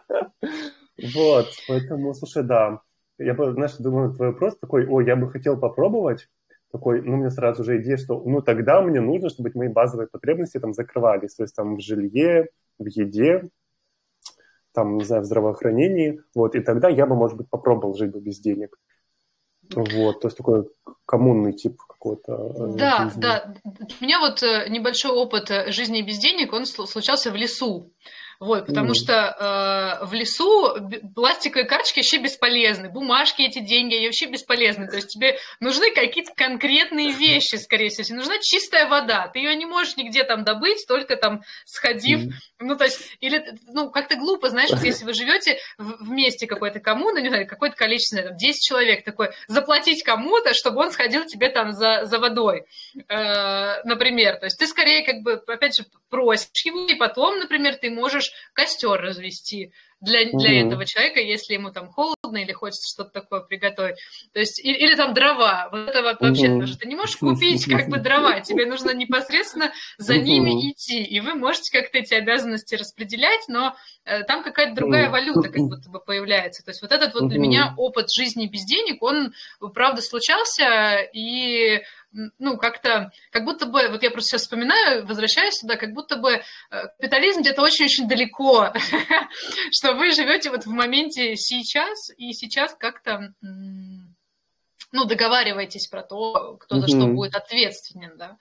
Вот, поэтому, слушай, да, я бы, знаешь, думаю, твой вопрос такой, ой, я бы хотел попробовать, такой, ну, у меня сразу же идея, что, ну, тогда мне нужно, чтобы мои базовые потребности там закрывались, то есть там в жилье, в еде, там, не знаю, в здравоохранении, вот, и тогда я бы, может быть, попробовал жить бы без денег. Вот, то есть такой коммунный тип какой-то да, жизни. Да, у меня вот небольшой опыт жизни без денег, он случался в лесу. Вот, потому mm. что э, в лесу пластиковые карточки вообще бесполезны, бумажки эти деньги, они вообще бесполезны. То есть тебе нужны какие-то конкретные вещи, скорее всего. Если нужна чистая вода, ты ее не можешь нигде там добыть, только там сходив. Mm. Ну, то есть, или, ну, как-то глупо, знаешь, вот если вы живете вместе какой-то коммуны, не знаю, какое-то количество, там, десять человек, такое, заплатить кому-то, чтобы он сходил тебе там за, за водой, э, например. То есть ты скорее, как бы, опять же, просишь его, и потом, например, ты можешь костер развести для, для mm-hmm. этого человека, если ему там холодно или хочется что-то такое приготовить. То есть, или, или там дрова. Вот это вообще mm-hmm. тоже. Ты не можешь купить как бы дрова, тебе нужно непосредственно за mm-hmm. ними идти, и вы можете как-то эти обязанности распределять, но э, там какая-то другая mm-hmm. валюта как будто бы появляется. То есть вот этот вот mm-hmm. для меня опыт жизни без денег, он, правда, случался, и ну, как-то, как будто бы, вот я просто сейчас вспоминаю, возвращаюсь сюда, как будто бы капитализм где-то очень-очень далеко, что вы живете вот в моменте сейчас, и сейчас как-то, ну, договариваетесь про то, кто за что будет ответственен, да,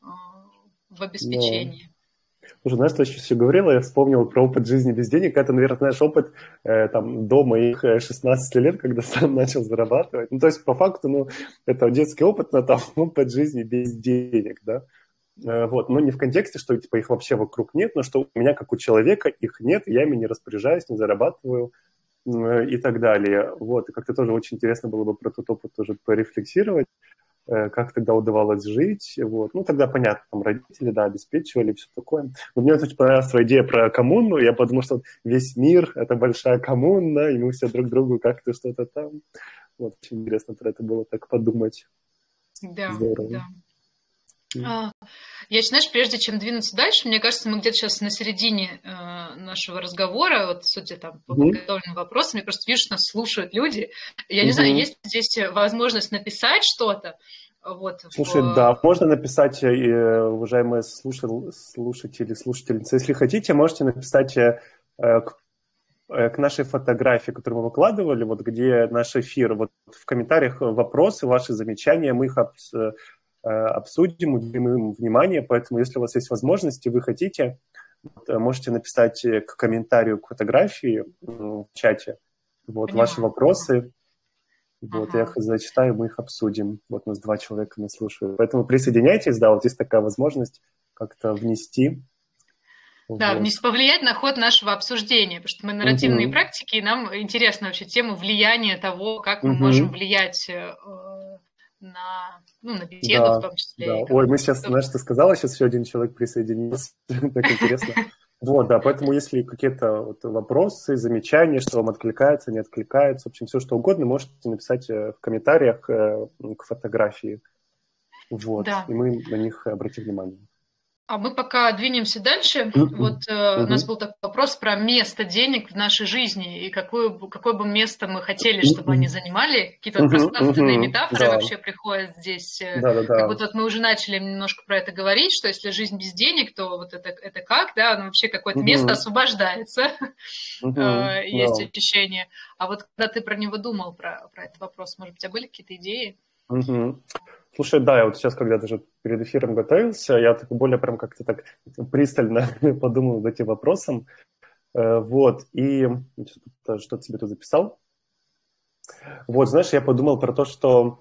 в обеспечении. Слушай, знаешь, что я сейчас говорила, я вспомнил про опыт жизни без денег. Это, наверное, знаешь, опыт э, там, до моих шестнадцати лет, когда сам начал зарабатывать. Ну, то есть, по факту, ну, это детский опыт, но там опыт жизни без денег, да. Э, вот, но не в контексте, что, типа, их вообще вокруг нет, но что у меня, как у человека, их нет, я ими не распоряжаюсь, не зарабатываю. и так далее. Вот, и как-то тоже очень интересно было бы про тот опыт тоже порефлексировать, как тогда удавалось жить. Вот. Ну, тогда, понятно, там родители, да, обеспечивали, все такое. Но мне очень понравилась твоя идея про коммуну. Я подумал, что весь мир – это большая коммуна, и мы все друг другу как-то что-то там. Вот, очень интересно про это было так подумать. Да, здорово. Да. А, я, знаешь, прежде чем двинуться дальше, мне кажется, мы где-то сейчас на середине э, нашего разговора, вот судя там по Mm-hmm. подготовленным вопросам, я просто вижу, что нас слушают люди. Я Mm-hmm. не знаю, есть ли здесь возможность написать что-то? Вот, Слушай, в... да, можно написать, э, уважаемые слушатели, слушательницы, если хотите, можете написать э, к, э, к нашей фотографии, которую мы выкладывали, вот где наш эфир, вот в комментариях вопросы, ваши замечания, мы их обс, э, обсудим, уделим им внимание, поэтому если у вас есть возможность и вы хотите, вот, можете написать к комментарию, к фотографии в чате, вот, ваши вопросы. Вот, ага. Я их зачитаю, мы их обсудим. Вот у нас два человека нас слушают. Поэтому присоединяйтесь, да, вот есть такая возможность как-то внести. Да, вот. Повлиять на ход нашего обсуждения, потому что мы нарративные uh-huh. практики, и нам интересна вообще тема влияния того, как мы uh-huh. можем влиять э, на, ну, на беседу да, в том числе. Да. Ой, мы сейчас, знаешь, ты сказала, сейчас еще один человек присоединился. Так интересно. Вот, да, поэтому если какие-то вот вопросы, замечания, что вам откликается, не откликается, в общем, все что угодно, можете написать в комментариях к фотографии. Вот, да. И мы на них обратим внимание. А мы пока двинемся дальше. Mm-hmm. Вот э, mm-hmm. у нас был такой вопрос про место денег в нашей жизни и какое, какое бы место мы хотели, чтобы mm-hmm. они занимали. Какие-то mm-hmm. пространственные mm-hmm. метафоры да. вообще приходят здесь. Да-да-да. Как будто вот мы уже начали немножко про это говорить, что если жизнь без денег, то вот это, это как, да, ну, вообще какое-то mm-hmm. место освобождается. Mm-hmm. Есть yeah. ощущение. А вот когда ты про него думал, про, про этот вопрос, может быть, у тебя были какие-то идеи? Mm-hmm. Слушай, да, я вот сейчас, когда даже перед эфиром готовился, я так более прям как-то так пристально подумал над этим вопросом. Вот, и что-то себе тут записал. Вот, знаешь, я подумал про то, что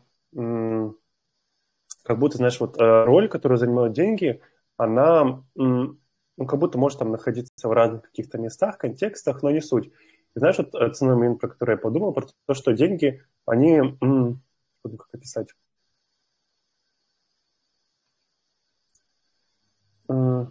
как будто, знаешь, вот роль, которую занимают деньги, она, ну, как будто может там находиться в разных каких-то местах, контекстах, но не суть. И знаешь, вот основной момент, про который я подумал, про то, что деньги, они, как описать? То,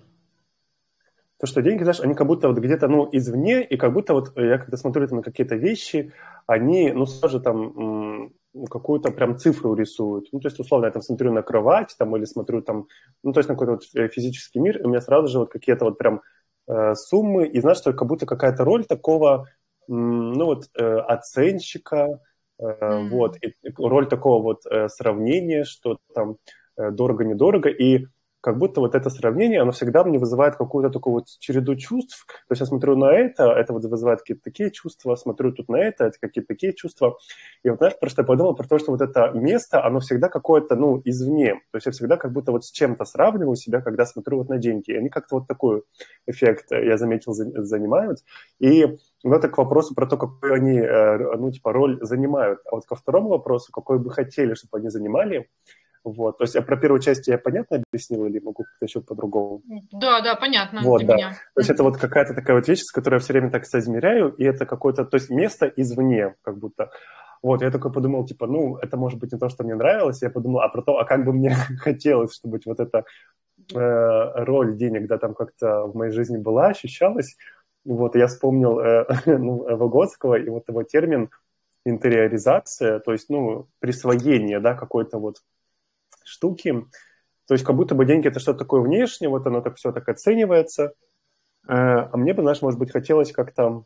что деньги, знаешь, они как будто вот где-то, ну, извне, и как будто вот я когда смотрю на какие-то вещи, они, ну, сразу там какую-то прям цифру рисуют. Ну, то есть, условно, я там смотрю на кровать, там, или смотрю там, ну, то есть на какой-то вот физический мир, и у меня сразу же вот какие-то вот прям э, суммы, и знаешь, что как будто какая-то роль такого, ну, вот, э, оценщика, э, mm. вот, и роль такого вот э, сравнения, что там э, дорого-недорого, и как будто вот это сравнение, оно всегда мне вызывает какую-то такую вот череду чувств. То есть я смотрю на это, это вот вызывает какие-то такие чувства, смотрю тут на это, это какие-то такие чувства. И вот, знаешь, просто я подумал про то, что вот это место, оно всегда какое-то, ну, извне. То есть я всегда как будто вот с чем-то сравниваю себя, когда смотрю вот на деньги. И они как-то вот такой эффект, я заметил, занимают. И ну, это к вопросу про то, какую они, ну, типа, роль занимают. А вот ко второму вопросу, какой бы хотели, чтобы они занимали. Вот, то есть я про первую часть я понятно объяснил или могу как-то еще по-другому? Да, да, понятно вот, для да. меня. То есть это вот какая-то такая вот вещь, с которой я все время так соизмеряю, и это какое-то, то есть место извне, как будто. Вот, я только подумал, типа, ну, это может быть не то, что мне нравилось, я подумал, а про то, а как бы мне хотелось, чтобы вот эта э, роль денег, да, там как-то в моей жизни была, ощущалась. Вот, и я вспомнил э, ну, Выгодского и вот его термин интериоризация, то есть, ну, присвоение, да, какой-то вот штуки. То есть как будто бы деньги – это что-то такое внешнее, вот оно так все так оценивается. А мне бы, знаешь, может быть, хотелось как-то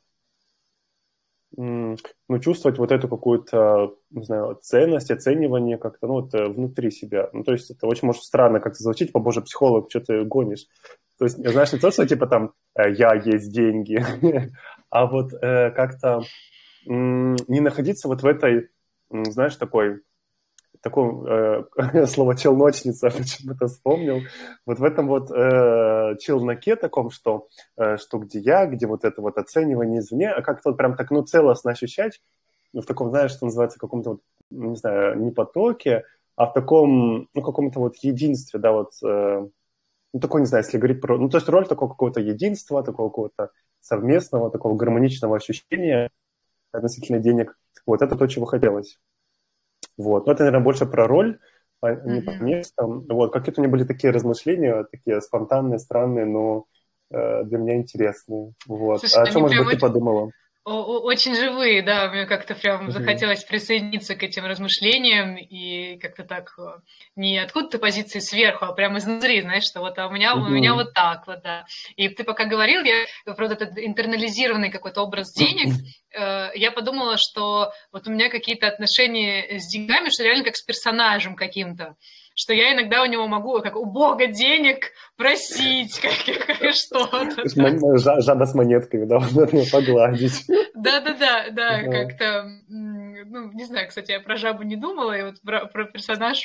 ну, чувствовать вот эту какую-то, не знаю, ценность, оценивание как-то, ну, вот внутри себя. Ну, то есть это очень может странно как-то звучить, по боже, психолог, что ты гонишь. То есть, знаешь, не то, что типа там «я есть деньги», а вот как-то не находиться вот в этой, знаешь, такой такое э, слово «челночница» почему-то вспомнил. Вот в этом вот э, челноке таком, что, э, что где я, где вот это вот оценивание извне, а как-то вот прям так, ну, целостно ощущать, ну, в таком, знаешь, что называется, каком-то, вот, не знаю, не потоке, а в таком, ну, каком-то вот единстве, да, вот, э, ну, такой, не знаю, если говорить про, ну, то есть роль такого какого-то единства, такого какого-то совместного, такого гармоничного ощущения. относительно денег. Вот, это то, чего хотелось. Вот, но это, наверное, больше про роль, а не по местам. Вот, какие-то у меня были такие размышления, такие спонтанные, странные, но э, для меня интересные. Вот. Слушай, А о они чем, может прям быть, ты очень, подумала? о- очень живые, да, мне как-то прям Угу. захотелось присоединиться к этим размышлениям и как-то так э, не откуда-то позиции сверху, а прямо изнутри, знаешь, что вот а у меня, у меня Угу. вот так вот, да. И ты пока говорил, я про вот этот интернализированный какой-то образ денег, э, я подумала, что вот у меня какие-то отношения с деньгами, что реально как с персонажем каким-то, что я иногда у него могу, как у бога денег, просить как, как что-то. Да. Жа- Жаба с монетками, да, надо ее погладить. Да-да-да, да, Ага. как-то, м, ну, не знаю, кстати, я про жабу не думала, и вот про, про персонаж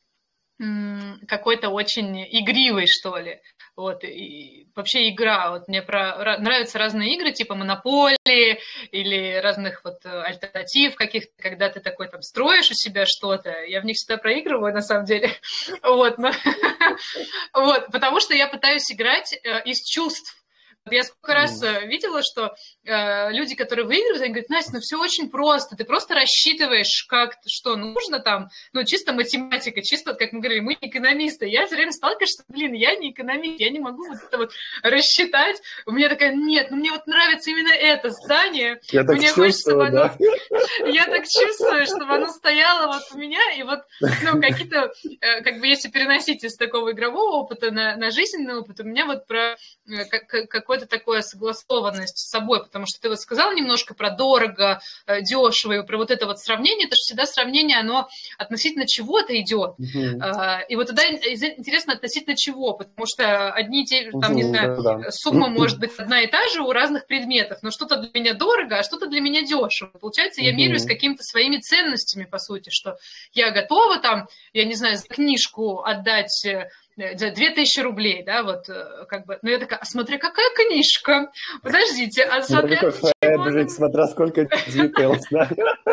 м, какой-то очень игривый, что ли. Вот, и вообще игра, вот мне про, ра- нравятся разные игры, типа Монополии или разных вот э, альтернатив каких-то, когда ты такой там строишь у себя что-то, я в них всегда проигрываю, на самом деле, вот, но, вот, потому что я пытаюсь играть э, из чувств. Я сколько раз М. э, видела, что э, люди, которые выигрывают, они говорят: Настя, ну все очень просто, ты просто рассчитываешь, как, что нужно там, ну чисто математика, чисто, как мы говорили, мы не экономисты. Я все время сталкиваюсь, что, блин, я не экономист, я не могу вот это вот рассчитать. У меня такая, нет, ну мне вот нравится именно это здание, Я так мне хочется, чтобы чувствую, оно, да. я так чувствую, чтобы оно стояло вот у меня, и вот, ну, какие-то, э, как бы, если переносить из такого игрового опыта на, на жизненный опыт, у меня вот про э, как, какое-то такое согласованность с собой, потому что ты вот сказал немножко про дорого, э, дешево, и про вот это вот сравнение, это же всегда сравнение, оно относительно чего-то идет. Мгм. Э, и вот тогда интересно относительно чего, потому что одни те, там, не Мгм. знаю, Да-да. сумма может быть одна и та же у разных предметов, но что-то для меня дорого, а что-то для меня дешево. Получается, я меряюсь Мгм. какими-то своими ценностями, по сути, что я готова там, я не знаю, за книжку отдать за две тысячи рублей, да, вот, как бы, ну, я такая, а смотря какая книжка, подождите, а Смотря смотря какой для чего фэбрик, она... смотря сколько details, да.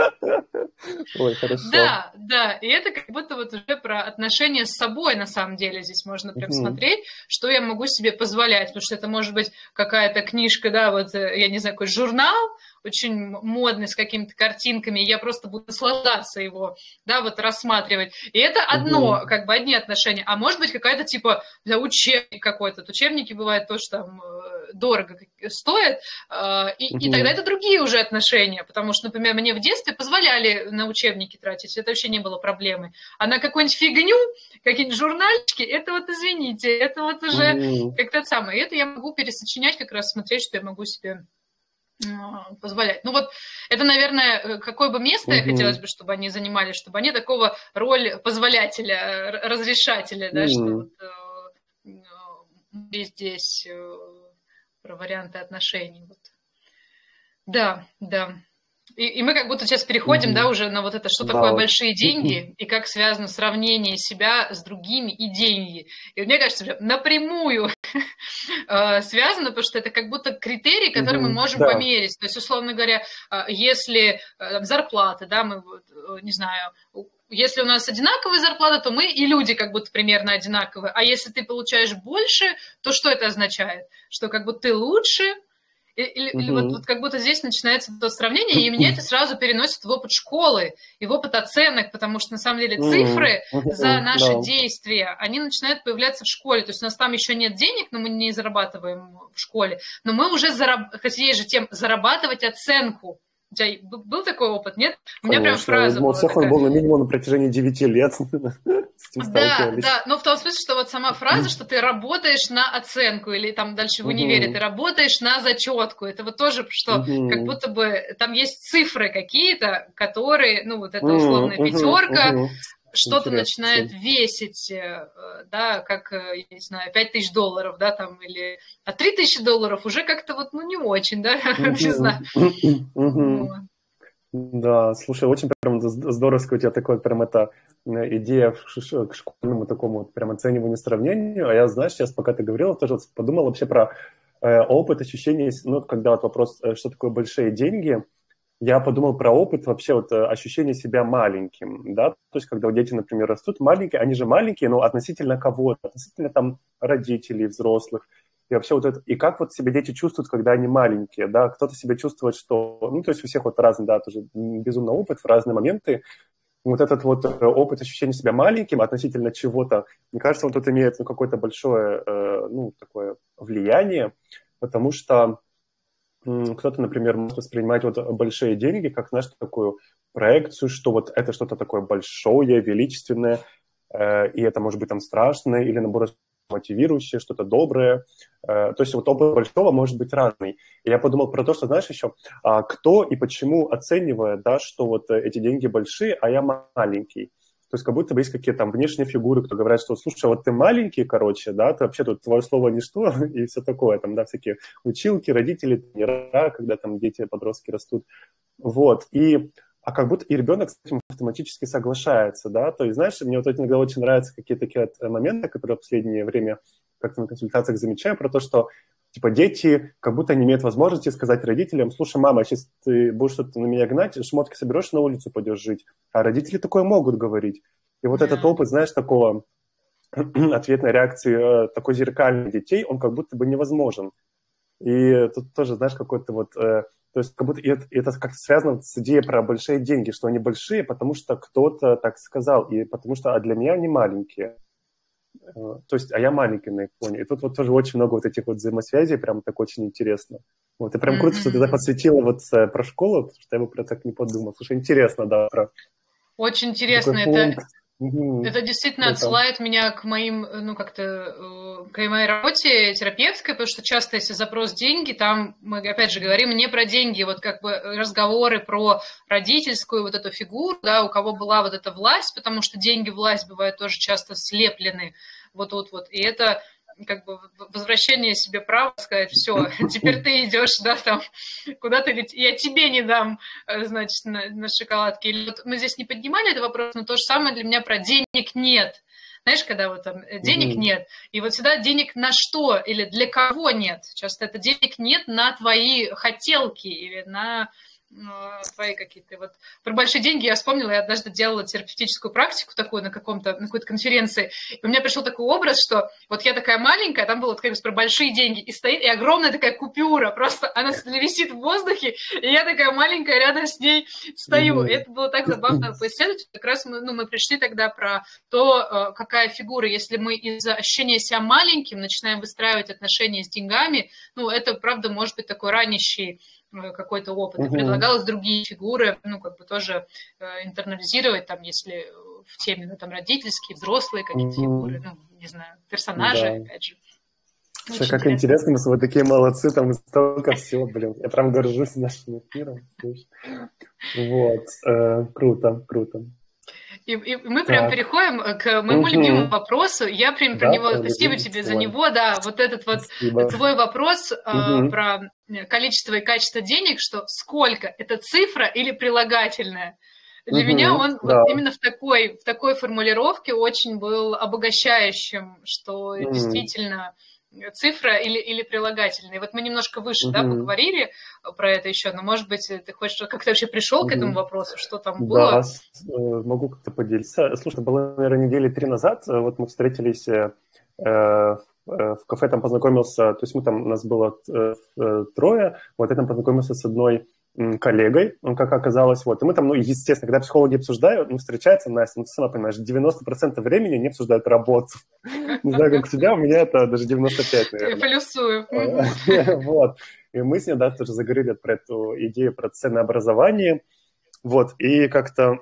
Ой, хорошо. Да, да, и это как будто вот уже про отношения с собой, на самом деле, здесь можно прям Мгм. смотреть, что я могу себе позволять, потому что это может быть какая-то книжка, да, вот, я не знаю, какой журнал, очень модный, с какими-то картинками, и я просто буду наслаждаться его, да, вот рассматривать. И это Мгм. одно, как бы одни отношения. А может быть какая-то типа, да, учебник какой-то. Вот учебники бывают тоже там дорого стоят, и, и тогда Мгм. это другие уже отношения, потому что, например, мне в детстве позволяли на учебники тратить, это вообще не было проблемой. А на какую-нибудь фигню, какие-нибудь журнальчики, это вот, извините, это вот уже Мгм. как-то самое. И это я могу пересочинять, как раз смотреть, что я могу себе позволять. Ну вот это, наверное, какое бы место я хотелось Мгм. бы, чтобы они занимали, чтобы они такого роль позволятеля, разрешателя, да, что М. вот э, э, здесь э, про варианты отношений. Вот. Да, да. И, и мы как будто сейчас переходим, да, Мгм. уже на вот это, что Да, такое вот. большие деньги и как связано сравнение себя с другими и деньги. И мне кажется, напрямую связано, потому что это как будто критерий, который мы Мгм. можем Да. померить. То есть, условно говоря, если зарплаты, да, мы, не знаю, если у нас одинаковые зарплаты, то мы и люди как будто примерно одинаковые. А если ты получаешь больше, то что это означает? Что как будто ты лучше, или, или вот, Мгм. вот как будто здесь начинается то сравнение, и меня это сразу переносит в опыт школы и в опыт оценок, потому что на самом деле М. цифры за Мгм. наши Да. действия, они начинают появляться в школе. То есть у нас там еще нет денег, но мы не зарабатываем в школе, но мы уже, зараб... хотя есть же тем, зарабатывать оценку. У тебя был такой опыт, нет? У меня прям Конечно. фраза У была всех он такая. был на минимум на протяжении девяти лет. С этим Да, сталкивались. да, но в том смысле, что вот сама фраза, что ты работаешь на оценку, или там дальше в универе ты Мгм. работаешь на зачетку, это вот тоже, что как Мгм. будто бы там есть цифры какие-то, которые, ну вот эта М. условная Мгм. пятерка, Мгм. что-то Интересно. начинает весить, э, да, как, э, я не знаю, пять тысяч долларов, да, там, или, а три тысячи долларов уже как-то вот, ну, не очень, да, не знаю. Мгм. Мгм. Вот. Да, слушай, очень прям здоровская у тебя такая прям эта идея к школьному такому вот прям оцениванию, сравнению. А я, знаешь, сейчас, пока ты говорила, тоже подумал вообще про э, опыт, ощущение, ну, когда вот вопрос, что такое большие деньги, я подумал про опыт вообще вот ощущение себя маленьким, да, то есть когда дети, например, растут маленькие, они же маленькие, но относительно кого-то, относительно там родителей, взрослых, И вообще вот это, и как вот себя дети чувствуют, когда они маленькие, да, кто-то себя чувствует, что, ну, то есть у всех вот разный, да, тоже безумный опыт в разные моменты. Вот этот вот опыт ощущения себя маленьким относительно чего-то, мне кажется, он тут имеет, ну, какое-то большое, ну, такое влияние, потому что кто-то, например, может воспринимать вот большие деньги как, знаешь, такую проекцию, что вот это что-то такое большое, величественное, и это может быть там страшное или, наоборот, мотивирующее, что-то доброе. То есть вот опыт большого может быть разный. И я подумал про то, что, знаешь, еще, кто и почему оценивает, да, что вот эти деньги большие, а я маленький. То есть как будто бы есть какие-то там внешние фигуры, кто говорят, что, слушай, вот ты маленький, короче, да, ты вообще тут твое слово ничто и все такое, там, да, всякие училки, родители, тренера, когда там дети, подростки растут. Вот, и а как будто и ребенок с этим автоматически соглашается, да, то есть, знаешь, мне вот иногда очень нравятся какие-то такие моменты, которые в последнее время как-то на консультациях замечаю, про то, что, типа, дети как будто не имеют возможности сказать родителям, слушай, мама, сейчас ты будешь что-то на меня гнать, шмотки соберешь, на улицу пойдешь жить, а родители такое могут говорить. И вот yeah. этот опыт, знаешь, такого ответной реакции, такой зеркальной детей, он как будто бы невозможен. И тут тоже, знаешь, какой-то вот... То есть как будто это, это как-то связано с идеей про большие деньги, что они большие, потому что кто-то так сказал, и потому что а для меня они маленькие. То есть, а я маленький на их фоне. И тут вот тоже очень много вот этих вот взаимосвязей, прям так очень интересно. Вот, и прям mm-hmm. круто, что ты так подсветила вот про школу, потому что я бы про так не подумал. Слушай, интересно, да, про... Очень интересно, это... Угу. Это действительно это... отсылает меня к моим, ну, как-то, к моей работе терапевтской, потому что часто, если запрос деньги, там мы, опять же, говорим не про деньги, вот как бы разговоры про родительскую вот эту фигуру, да, у кого была вот эта власть, потому что деньги, власть бывают тоже часто слеплены вот тут вот, и это как бы возвращение себе права сказать, все, теперь ты идешь, да, там, куда ты, я тебе не дам, значит, на, на шоколадке. Или вот мы здесь не поднимали этот вопрос, но то же самое для меня про денег нет. Знаешь, когда вот там денег mm-hmm. нет, и вот всегда денег на что или для кого нет. Часто это денег нет на твои хотелки или на твои какие-то вот... Про большие деньги я вспомнила, я однажды делала терапевтическую практику такую на каком-то, на какой-то конференции, и у меня пришел такой образ, что вот я такая маленькая, там было вот как раз про большие деньги, и стоит, и огромная такая купюра, просто она висит в воздухе, и я такая маленькая рядом с ней стою. Mm-hmm. И это было так забавно поисследовать. Как раз мы, ну, мы пришли тогда про то, какая фигура, если мы из-за ощущения себя маленьким начинаем выстраивать отношения с деньгами, ну, это, правда, может быть такой ранящий какой-то опыт. Uh-huh. И предлагалось другие фигуры, ну, как бы тоже э, интернализировать, там, если в теме, ну, там, родительские, взрослые какие-то uh-huh. фигуры, ну, не знаю, персонажи, да. опять же. Слушай, как интересно. интересно, мы с вами такие молодцы, там столько всего, блин. Я прям горжусь нашим эфиром. Вот, э, круто, круто. И, и мы так. прям переходим к моему угу. любимому вопросу. Я прям про да, него, спасибо тебе за него, да, вот этот вот спасибо. Твой вопрос угу. э, про количество и качество денег, что сколько, это цифра или прилагательное? Для угу. меня он да. вот именно в такой, в такой формулировке очень был обогащающим, что угу. действительно... цифра или, или прилагательная. И вот мы немножко выше, uh-huh. да, поговорили про это еще, но, может быть, ты хочешь, как ты вообще пришел uh-huh. к этому вопросу, что там было? Да, могу как-то поделиться. Слушай, было, наверное, недели три назад, вот мы встретились э, в кафе, там познакомился, то есть мы там, у нас было э, трое, вот я там познакомился с одной коллегой, как оказалось, вот, и мы там, ну, естественно, когда психологи обсуждают, ну, встречаются, Настя, ну, ты сама понимаешь, девяносто процентов времени не обсуждают работу. Не знаю, как у тебя, у меня это даже девяносто пять процентов, наверное. Я плюсую. Вот, и мы с ней, да, тоже заговорили про эту идею про ценообразование, вот, и как-то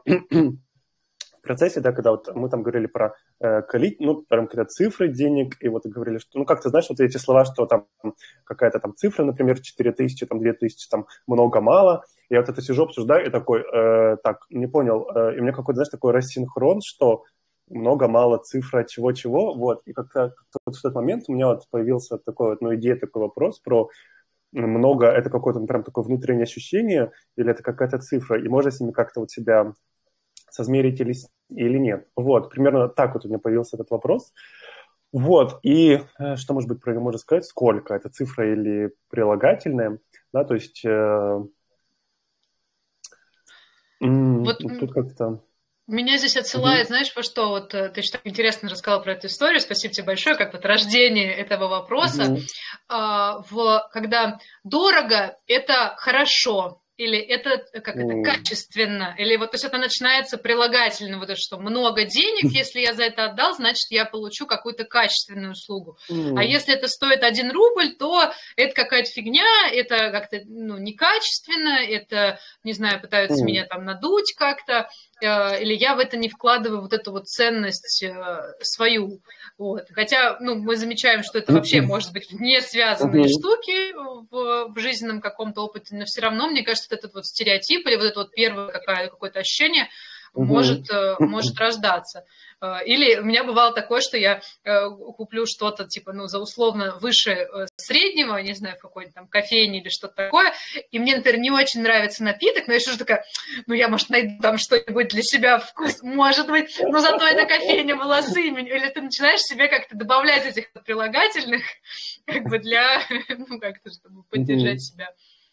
в процессе, да, когда вот мы там говорили про э, коли, ну, прям когда цифры денег, и вот говорили, что, ну, как ты знаешь, вот эти слова, что там какая-то там цифра, например, четыре тысячи, там две тысячи, там много-мало, я вот это сижу, обсуждаю, и такой, э, так, не понял, э, и у меня какой-то, знаешь, такой рассинхрон, что много-мало, цифра, чего-чего, вот, и как-то, как-то вот в тот момент у меня вот появился такой вот, ну, идея, такой вопрос про много, это какое-то ну, прям такое внутреннее ощущение, или это какая-то цифра, и можно с ними как-то вот себя созмерить или, или нет. Вот, примерно так вот у меня появился этот вопрос. Вот, и что, может быть, про него можно сказать? Сколько? Это цифра или прилагательное? Да, то есть э, вот... тут как-то... Меня здесь отсылает, mm-hmm. знаешь, во что? Вот ты что интересно рассказал про эту историю, спасибо тебе большое, как вот рождение этого вопроса. Mm-hmm. А, в, когда дорого – это хорошо, или это как mm. это качественно, или вот то есть это начинается прилагательно, вот это что много денег, если я за это отдал, значит я получу какую-то качественную услугу. Mm. А если это стоит один рубль, то это какая-то фигня, это как-то ну, некачественно, это, не знаю, пытаются mm. меня там надуть как-то, или я в это не вкладываю вот эту вот ценность свою. Вот. Хотя ну, мы замечаем, что это вообще может быть не связанные mm-hmm. штуки в, в жизненном каком-то опыте, но все равно, мне кажется, вот этот вот стереотип или вот это вот первое какое- какое-то ощущение mm-hmm. может, может рождаться. Или у меня бывало такое, что я куплю что-то типа, ну, за условно выше среднего, не знаю, в какой-нибудь там кофейне или что-то такое, и мне, например, не очень нравится напиток, но я еще такая, ну, я, может, найду там что-нибудь для себя вкус, может быть, но зато эта кофейня была с именем. Или ты начинаешь себе как-то добавлять этих прилагательных, как бы для, ну, как-то, чтобы поддержать себя.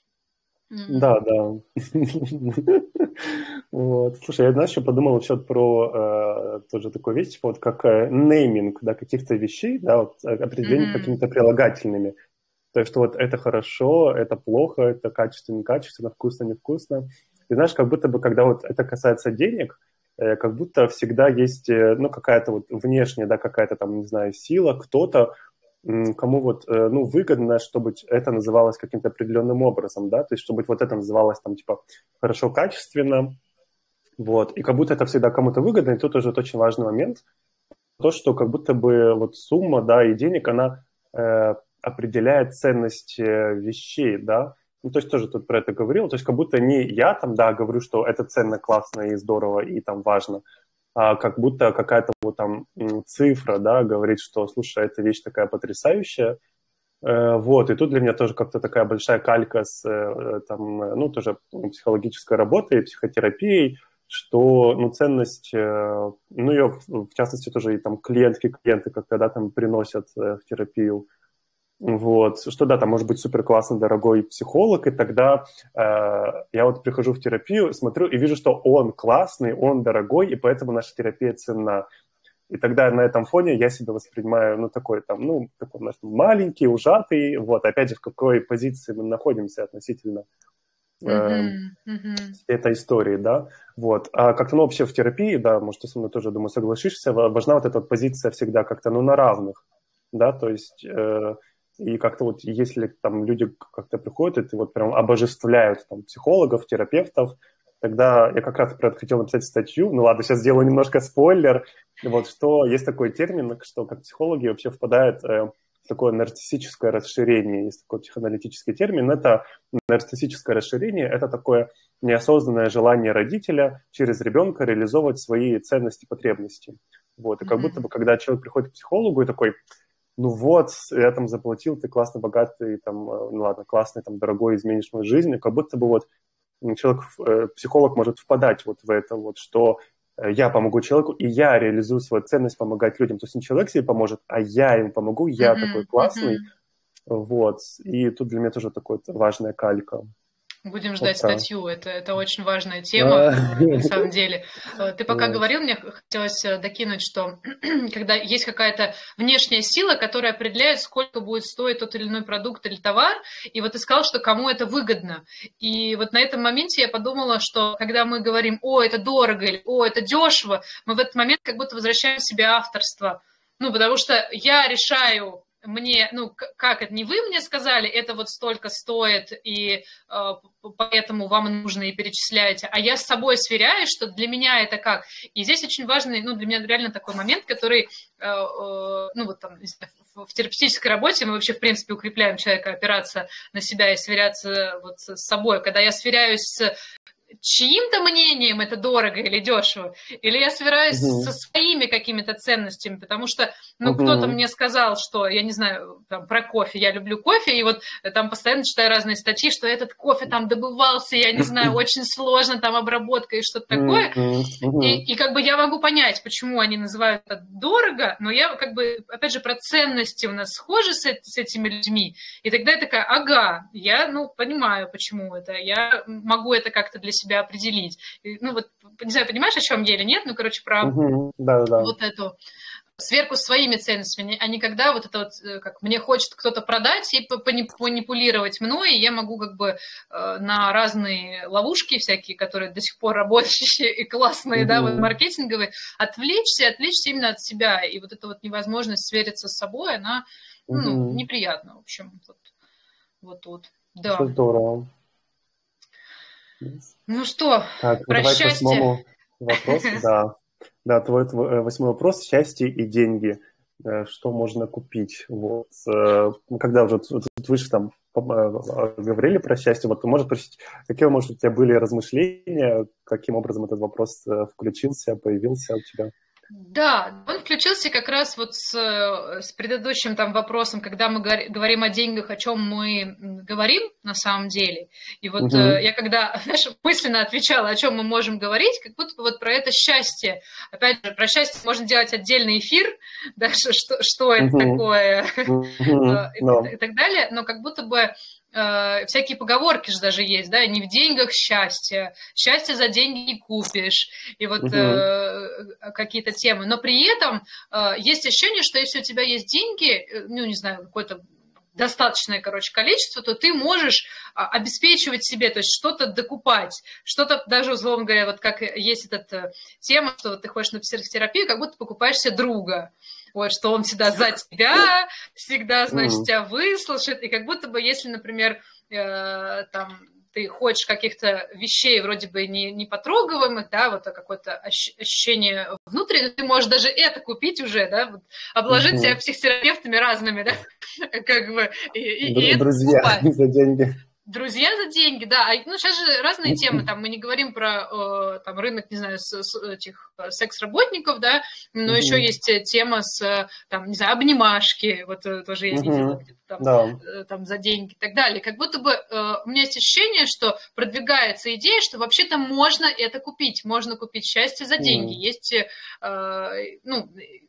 Да, да. Вот. Слушай, я, знаешь, еще подумал вообще про э, тоже такую вещь, типа вот как э, нейминг, да, каких-то вещей, да, вот определение mm-hmm. какими-то прилагательными. То есть, что вот это хорошо, это плохо, это качественно, некачественно, вкусно, невкусно. И знаешь, как будто бы, когда вот это касается денег, э, как будто всегда есть, э, ну, какая-то вот внешняя, да, какая-то там, не знаю, сила, кто-то, кому вот, ну, выгодно, чтобы это называлось каким-то определенным образом, да, то есть чтобы вот это называлось там, типа, хорошо, качественно, вот, и как будто это всегда кому-то выгодно, и тут уже очень важный момент, то, что как будто бы вот сумма, да, и денег, она э, определяет ценность э, вещей, да, ну, то есть тоже тут про это говорил, то есть как будто не я там, да, говорю, что это ценно, классно и здорово, и там важно, а как будто какая-то вот там цифра, да, говорит, что, слушай, эта вещь такая потрясающая, э, вот, и тут для меня тоже как-то такая большая калька с, э, там, ну, тоже психологической работой, психотерапией, что, ну, ценность, э, ну, ее, в частности, тоже и там клиентки, клиенты как-то, да, там приносят э, в терапию, вот, что да, там может быть супер классный, дорогой психолог, и тогда э, я вот прихожу в терапию, смотрю и вижу, что он классный, он дорогой, и поэтому наша терапия ценна. И тогда на этом фоне я себя воспринимаю, ну, такой там, ну, такой значит, маленький, ужатый, вот, опять же, в какой позиции мы находимся относительно э, mm-hmm. Mm-hmm. этой истории, да, вот. А как-то, ну, вообще в терапии, да, может, ты со мной тоже, думаю, согласишься, важна вот эта вот позиция всегда как-то, ну, на равных, да, то есть... Э, И как-то вот если там люди как-то приходят, и ты вот прям обожествляют там психологов, терапевтов, тогда я как раз про это хотел написать статью. Ну ладно, сейчас сделаю немножко спойлер. Вот что есть такой термин, что как психологи вообще впадают э, в такое нарциссическое расширение. Есть такой психоаналитический термин. Это нарциссическое расширение. Это такое неосознанное желание родителя через ребенка реализовывать свои ценности, потребности. Вот. И как будто бы, когда человек приходит к психологу и такой... ну вот, я там заплатил, ты классно богатый, там, ну ладно, классный, там, дорогой, изменишь мою жизнь, как будто бы вот человек, психолог может впадать вот в это вот, что я помогу человеку, и я реализую свою ценность помогать людям. То есть не человек себе поможет, а я ему помогу, я mm-hmm. такой классный, mm-hmm. вот. И тут для меня тоже такая важная калька. Будем ждать вот статью, это, это очень важная тема, на самом деле. Ты пока вот. говорил, мне хотелось докинуть, что когда есть какая-то внешняя сила, которая определяет, сколько будет стоить тот или иной продукт или товар, и вот ты сказал, что кому это выгодно. И вот на этом моменте я подумала, что когда мы говорим, о, это дорого, или о, это дешево, мы в этот момент как будто возвращаем себе авторство. Ну, потому что я решаю... мне, ну, как это, не вы мне сказали, это вот столько стоит, и э, поэтому вам нужно и перечисляете, а я с собой сверяюсь, что для меня это как. И здесь очень важный, ну, для меня реально такой момент, который, э, э, ну, вот там, в, в терапевтической работе мы вообще, в принципе, укрепляем человека опираться на себя и сверяться вот с собой. Когда я сверяюсь с чьим-то мнением это дорого или дешево, или я сверяюсь uh-huh. со своими какими-то ценностями, потому что, ну, uh-huh. кто-то мне сказал, что, я не знаю, там, про кофе, я люблю кофе, и вот там постоянно читаю разные статьи, что этот кофе там добывался, я не знаю, очень сложно, там, обработка и что-то такое, uh-huh. и, и как бы я могу понять, почему они называют это дорого, но я как бы, опять же, про ценности у нас схожи с, с этими людьми, и тогда я такая, ага, я, ну, понимаю, почему это, я могу это как-то для себя себя определить. И, ну, вот, не знаю, понимаешь, о чем я или нет, ну, короче, про Угу. Да, да. вот эту сверку своими ценностями, а не когда вот это вот, как мне хочет кто-то продать и манипулировать мной, и я могу как бы на разные ловушки всякие, которые до сих пор работающие и классные, mm-hmm. да, вот маркетинговые, отвлечься, отвлечься именно от себя. И вот эта вот невозможность свериться с собой, она, mm-hmm. ну, неприятна, в общем, вот, вот тут. Да. Что здорово. Ну что, так, про давай счастье. к восьмому вопросу, да. Да, твой, твой восьмой вопрос – счастье и деньги. Что можно купить? Вот. Когда уже тут выше там говорили про счастье, вот ты можешь спросить, какие, может, у тебя были размышления, каким образом этот вопрос включился, появился у тебя? Да, он включился как раз вот с, с предыдущим там вопросом, когда мы говорим о деньгах, о чем мы говорим на самом деле. И вот угу. я когда, знаешь, мысленно отвечала, о чем мы можем говорить, как будто бы вот про это счастье. Опять же, про счастье можно делать отдельный эфир, да, что, что это угу. такое угу. и, и так далее, но как будто бы всякие поговорки же даже есть, да, не в деньгах счастье, счастье за деньги не купишь, и вот uh-huh. э, какие-то темы. Но при этом э, есть ощущение, что если у тебя есть деньги, ну, не знаю, какое-то достаточное, короче, количество, то ты можешь обеспечивать себе, то есть что-то докупать, что-то даже, условно говоря, вот как есть эта тема, что вот ты ходишь на психотерапию, как будто покупаешь себе друга. Вот, что он всегда за тебя, всегда, значит, тебя выслушает, и как будто бы, если, например, э, там, ты хочешь каких-то вещей вроде бы не, не потрогаемых, да, вот какое-то ощущение внутреннее, ты можешь даже это купить уже, да, вот, обложить uh-huh. себя психотерапевтами разными, да, как бы, и, и, и друзья это за деньги. Друзья за деньги, да. Ну, сейчас же разные темы, там, мы не говорим про э, там, рынок, не знаю, с, с, этих секс-работников, да, но uh-huh. еще есть тема с, там, не знаю, обнимашки, вот тоже я uh-huh. видела где-то там, да. э, там за деньги и так далее. Как будто бы э, у меня есть ощущение, что продвигается идея, что вообще-то можно это купить, можно купить счастье за деньги. Uh-huh. Есть, э, ну,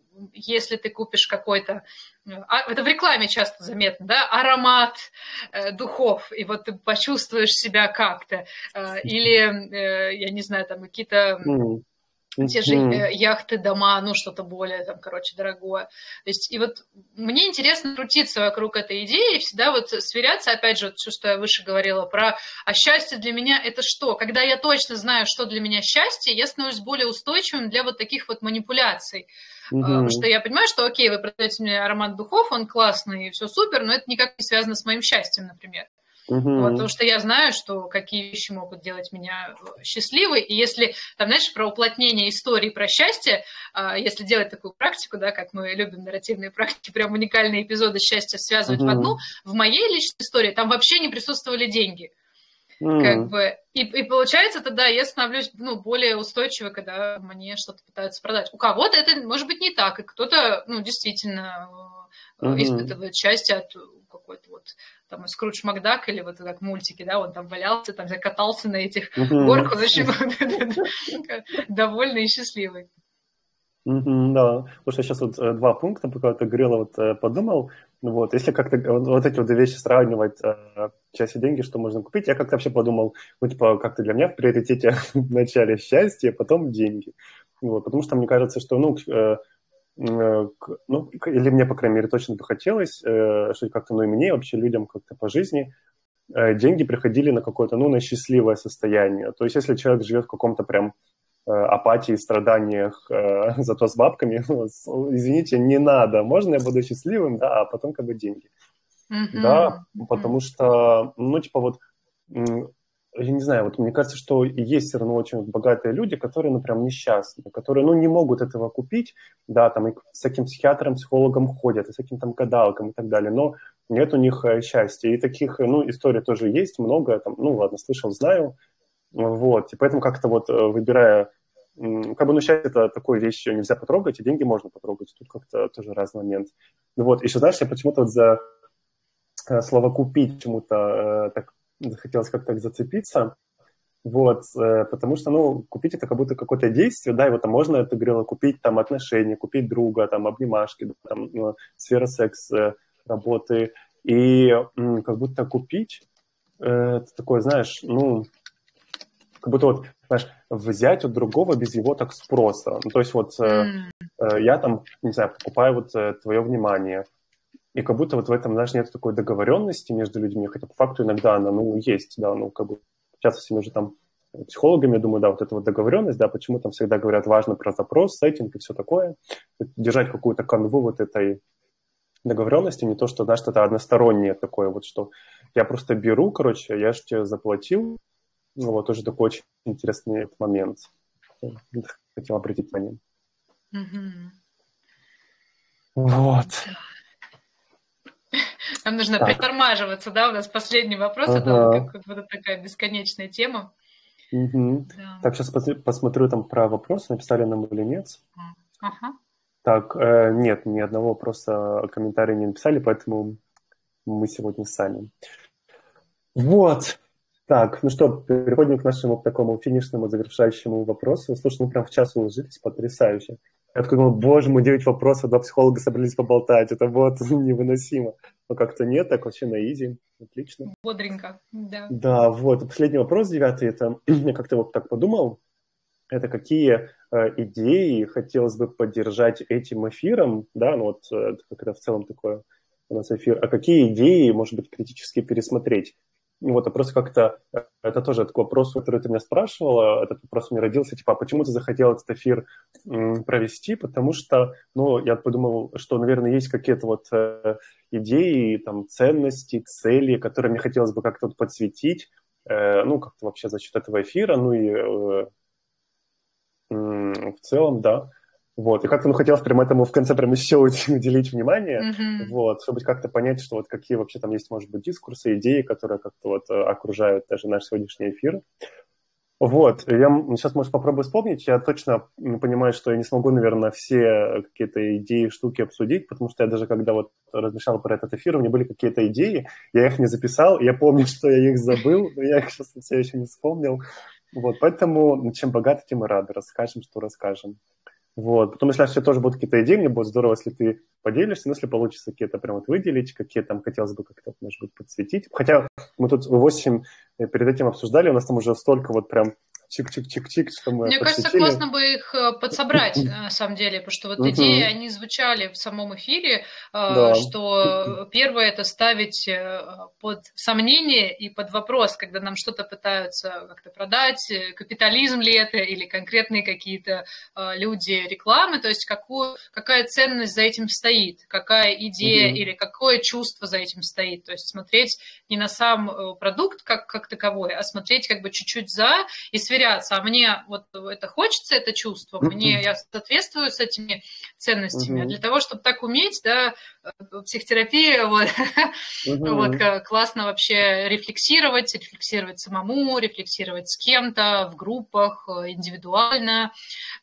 если ты купишь какой-то, это в рекламе часто заметно, да, аромат э, духов, и вот ты почувствуешь себя как-то, э, или, э, я не знаю, там какие-то mm. те же э, яхты, дома, ну, что-то более, там, короче, дорогое. То есть, и вот мне интересно крутиться вокруг этой идеи, всегда вот сверяться, опять же, вот все, что я выше говорила про, а счастье для меня это что? Когда я точно знаю, что для меня счастье, я становлюсь более устойчивым для вот таких вот манипуляций. Uh-huh. Потому что я понимаю, что, окей, вы продаете мне аромат духов, он классный, все супер, но это никак не связано с моим счастьем, например. Uh-huh. Вот, потому что я знаю, что какие вещи могут делать меня счастливой. И если, там, знаешь, про уплотнение истории про счастье, если делать такую практику, да, как мы любим нарративные практики, прям уникальные эпизоды счастья связывать uh-huh. в одну, в моей личной истории там вообще не присутствовали деньги. Mm. Как бы, и, и получается тогда я становлюсь, ну, более устойчивой, когда мне что-то пытаются продать. У кого-то это может быть не так, и кто-то, ну, действительно mm-hmm. испытывает счастье от какой-то вот там Скрудж Макдак или вот как мультики, да, он там валялся, там катался на этих mm-hmm. горках, в общем, довольный и счастливый. Mm-hmm, да, потому что я сейчас вот два пункта, пока ты говорила, вот подумал, вот, если как-то вот, вот эти вот вещи сравнивать, счастье, деньги, что можно купить, я как-то вообще подумал, ну, типа, как-то для меня в приоритете вначале счастье, потом деньги, вот, потому что мне кажется, что, ну, э, э, ну, или мне, по крайней мере, точно бы хотелось, э, что как-то, ну, и мне, вообще людям как-то по жизни, э, деньги приходили на какое-то, ну, на счастливое состояние, то есть если человек живет в каком-то прям апатии, страданиях, э, зато с бабками, извините, не надо, можно я буду счастливым, да, а потом как бы деньги. Mm-hmm. Да, mm-hmm. потому что, ну, типа вот, я не знаю, вот мне кажется, что есть все равно очень богатые люди, которые, ну, прям несчастны, которые, ну, не могут этого купить, да, там, и с всяким психиатром, психологом ходят, и с всяким там гадалкам и так далее, но нет у них счастья. И таких, ну, историй тоже есть много, там, ну, ладно, слышал, знаю. Вот, и поэтому как-то вот выбирая, как бы, ну, счастье это такую вещь нельзя потрогать, и деньги можно потрогать, тут как-то тоже разный момент. Вот, еще, знаешь, я почему-то вот за слово «купить» почему-то э, так захотелось как-то так зацепиться, вот, э, потому что, ну, купить это как будто какое-то действие, да, и вот там можно, это говорила, купить там отношения, купить друга, там, обнимашки, там, ну, сфера секса, работы, и м, как будто купить, э, это такое, знаешь, ну, как будто вот, знаешь, взять от другого без его так спроса. Ну, то есть вот э, э, я там, не знаю, покупаю вот э, твое внимание, и как будто вот в этом, знаешь, нет такой договоренности между людьми, хотя по факту иногда она, ну, есть, да, ну, как бы сейчас всеми уже там психологами, думаю, да, вот эта вот договоренность, да, почему там всегда говорят, важно про запрос, сеттинг и все такое, держать какую-то канву вот этой договоренности, не то, что, знаешь, что-то одностороннее такое, вот что я просто беру, короче, я же тебе заплатил, ну, вот уже такой очень интересный момент. Хотел обратить внимание. Mm-hmm. Вот. Нам нужно так. притормаживаться, да? У нас последний вопрос, ага. Это как, как вот такая бесконечная тема. Угу. Да. Так, сейчас посмотрю там про вопросы, написали нам или нет. Ага. Так, э, нет, ни одного вопроса, комментария не написали, поэтому мы сегодня сами. Вот. Так, ну что, переходим к нашему такому финишному завершающему вопросу. Слушай, ну прям в час уложились, потрясающе. Я такой думал, боже мой, девять вопросов, два психолога собрались поболтать, это вот невыносимо. Но как-то нет, так вообще на изи, отлично. Бодренько, да. Да, вот, последний вопрос, девятый, это я как-то вот так подумал, это какие э, идеи хотелось бы поддержать этим эфиром, да, ну вот э, как это в целом такое у нас эфир, а какие идеи, может быть, критически пересмотреть? Ну вот, а просто как-то, это тоже такой вопрос, который ты меня спрашивала, этот вопрос у меня родился, типа, а почему ты захотел этот эфир м, провести? Потому что, ну, я подумал, что, наверное, есть какие-то вот э, идеи, там, ценности, цели, которые мне хотелось бы как-то вот подсветить, э, ну, как-то вообще за счет этого эфира, ну и э, э, в целом, да. Вот, и как-то, ну, хотелось прям этому в конце прям еще уделить внимание, mm-hmm. вот, чтобы как-то понять, что вот какие вообще там есть, может быть, дискурсы, идеи, которые как-то вот окружают даже наш сегодняшний эфир. Вот, я сейчас, может, попробую вспомнить, я точно понимаю, что я не смогу, наверное, все какие-то идеи, штуки обсудить, потому что я даже когда вот размышлял про этот эфир, у меня были какие-то идеи, я их не записал, я помню, что я их забыл, но я их сейчас все еще не вспомнил. Вот, поэтому чем богаты, тем и рады, расскажем, что расскажем. Вот. Потом, если все тоже будут какие-то идеи, мне будет здорово, если ты поделишься, но если получится какие-то прям вот выделить, какие там хотелось бы как-то, может быть, подсветить. Хотя мы тут восемь перед этим обсуждали, у нас там уже столько вот прям чик-чик-чик-чик, что мы Мне подсветили. кажется, классно бы их подсобрать, на самом деле, потому что вот uh-huh. идеи, они звучали в самом эфире, да. Что первое – это ставить под сомнение и под вопрос, когда нам что-то пытаются как-то продать, капитализм ли это или конкретные какие-то люди рекламы, то есть какую, какая ценность за этим стоит, какая идея uh-huh. или какое чувство за этим стоит. То есть смотреть не на сам продукт как, как таковой, а смотреть как бы чуть-чуть за и сверять. А мне вот это хочется, это чувство, мне я соответствую с этими ценностями. Uh-huh. А для того, чтобы так уметь, да, психотерапия, вот, uh-huh. вот классно вообще рефлексировать, рефлексировать самому, рефлексировать с кем-то, в группах, индивидуально,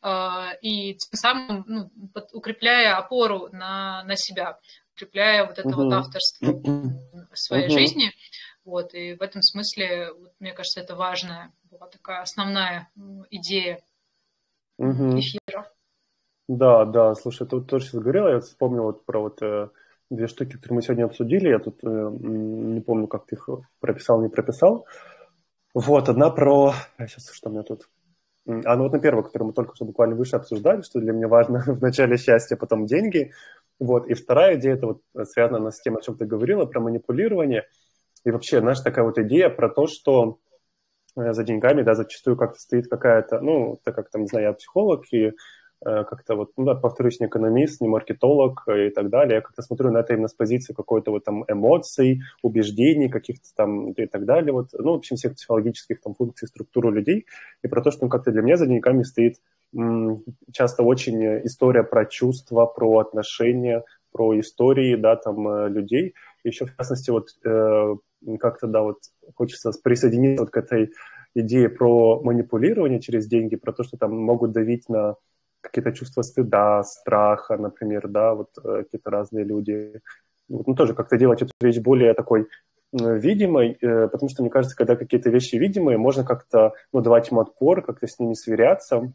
и тем самым ну, укрепляя опору на, на себя, укрепляя вот это uh-huh. вот авторство в своей uh-huh. жизни. Вот, и в этом смысле, вот, мне кажется, это важная была такая основная идея угу. эфира. Да, да, слушай, ты тоже сейчас говорила, я вспомнил вот про вот э, две штуки, которые мы сегодня обсудили, я тут э, не помню, как ты их прописал, не прописал. Вот, одна про... Сейчас, что у меня тут? А, ну вот на первую, которую мы только что буквально выше обсуждали, что для меня важно в начале счастье, потом деньги. Вот, и вторая идея, это вот связана с тем, о чем ты говорила, про манипулирование. И вообще, знаешь, такая вот идея про то, что за деньгами, да, зачастую как-то стоит какая-то, ну, так как там, не знаю, я психолог и э, как-то вот, ну да, повторюсь, не экономист, не маркетолог и так далее, я как-то смотрю на это именно с позиции какой-то вот там эмоций, убеждений каких-то там и так далее, вот, ну, в общем, всех психологических там функций, структуру людей, и про то, что ну, как-то для меня за деньгами стоит м- часто очень история про чувства, про отношения, про истории, да, там, людей, еще в частности, вот, э, как-то, да, вот хочется присоединиться вот к этой идее про манипулирование через деньги, про то, что там могут давить на какие-то чувства стыда, страха, например, да, вот э, какие-то разные люди. Вот, ну, тоже как-то делать эту вещь более такой э, видимой, э, потому что, мне кажется, когда какие-то вещи видимые, можно как-то, ну, давать им отпор, как-то с ними сверяться.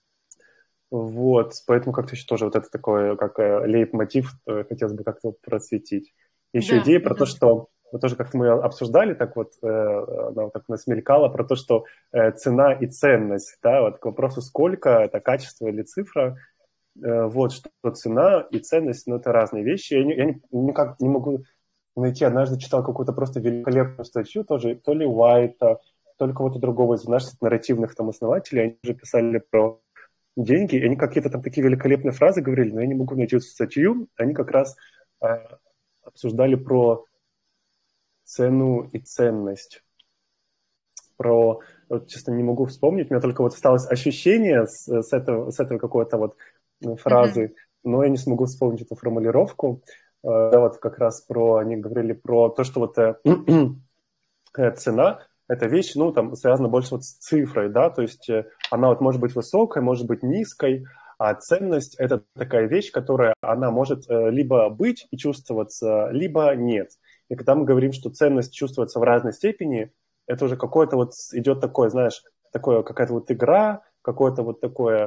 Вот, поэтому как-то еще тоже вот это такое, как лейтмотив, хотелось бы как-то просветить. Еще да, идея про да. то, что вот тоже как-то мы обсуждали, так вот, э, она вот так у нас мелькала про то, что э, цена и ценность, да, вот к вопросу, сколько, это качество или цифра, э, вот, что цена и ценность, ну, это разные вещи. Я, не, я не, никак не могу найти, однажды читал какую-то просто великолепную статью, тоже то ли Уайта, то ли кого-то другого из наших нарративных там основателей, они уже писали про деньги, и они какие-то там такие великолепные фразы говорили, но я не могу найти эту статью, они как раз э, обсуждали про цену и ценность, про, вот, честно, не могу вспомнить, у меня только вот осталось ощущение с, с этого, с этого какой-то вот фразы, mm-hmm. но я не смогу вспомнить эту формулировку, э, да, вот как раз про, они говорили про то, что вот э, э, цена, эта вещь, ну, там, связана больше вот с цифрой, да, то есть э, она вот может быть высокой, может быть низкой, а ценность – это такая вещь, которая, она может э, либо быть и чувствоваться, либо нет. И когда мы говорим, что ценность чувствуется в разной степени, это уже какое-то вот идет такое, знаешь, такое, какая-то вот игра, какое-то вот такое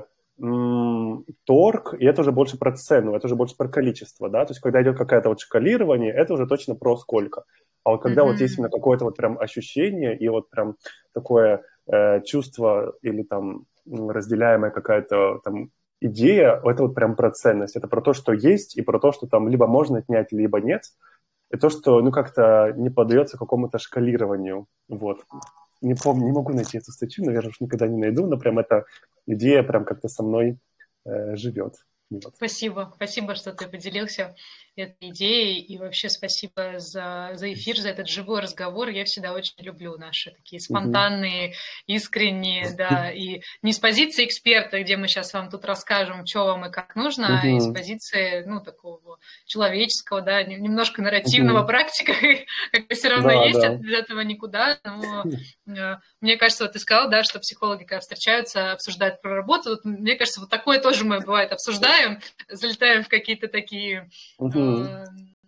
м- торг, и это уже больше про цену, это уже больше про количество, да, то есть когда идет какое-то вот шкалирование, это уже точно про сколько. А вот когда mm-hmm. вот есть именно какое-то вот прям ощущение и вот прям такое э, чувство или там разделяемая какая-то там идея, это вот прям про ценность. Это про то, что есть, и про то, что там либо можно отнять, либо нет. И то, что ну как-то не поддается какому-то шкалированию. Вот. Не помню, не могу найти эту статью, наверное, уж никогда не найду, но прям эта идея прям как-то со мной э, живет. Вот. Спасибо, спасибо, что ты поделился этой идеей, и вообще спасибо за, за эфир, за этот живой разговор. Я всегда очень люблю наши такие спонтанные, искренние, да, и не с позиции эксперта, где мы сейчас вам тут расскажем, что вам и как нужно, а из позиции, ну, такого человеческого, да, немножко нарративного практика, как бы все равно есть, от этого никуда, но мне кажется, вот ты сказал, да, что психологи, когда встречаются, обсуждают про работу, вот, мне кажется, вот такое тоже мы, бывает, обсуждаем, залетаем в какие-то такие э,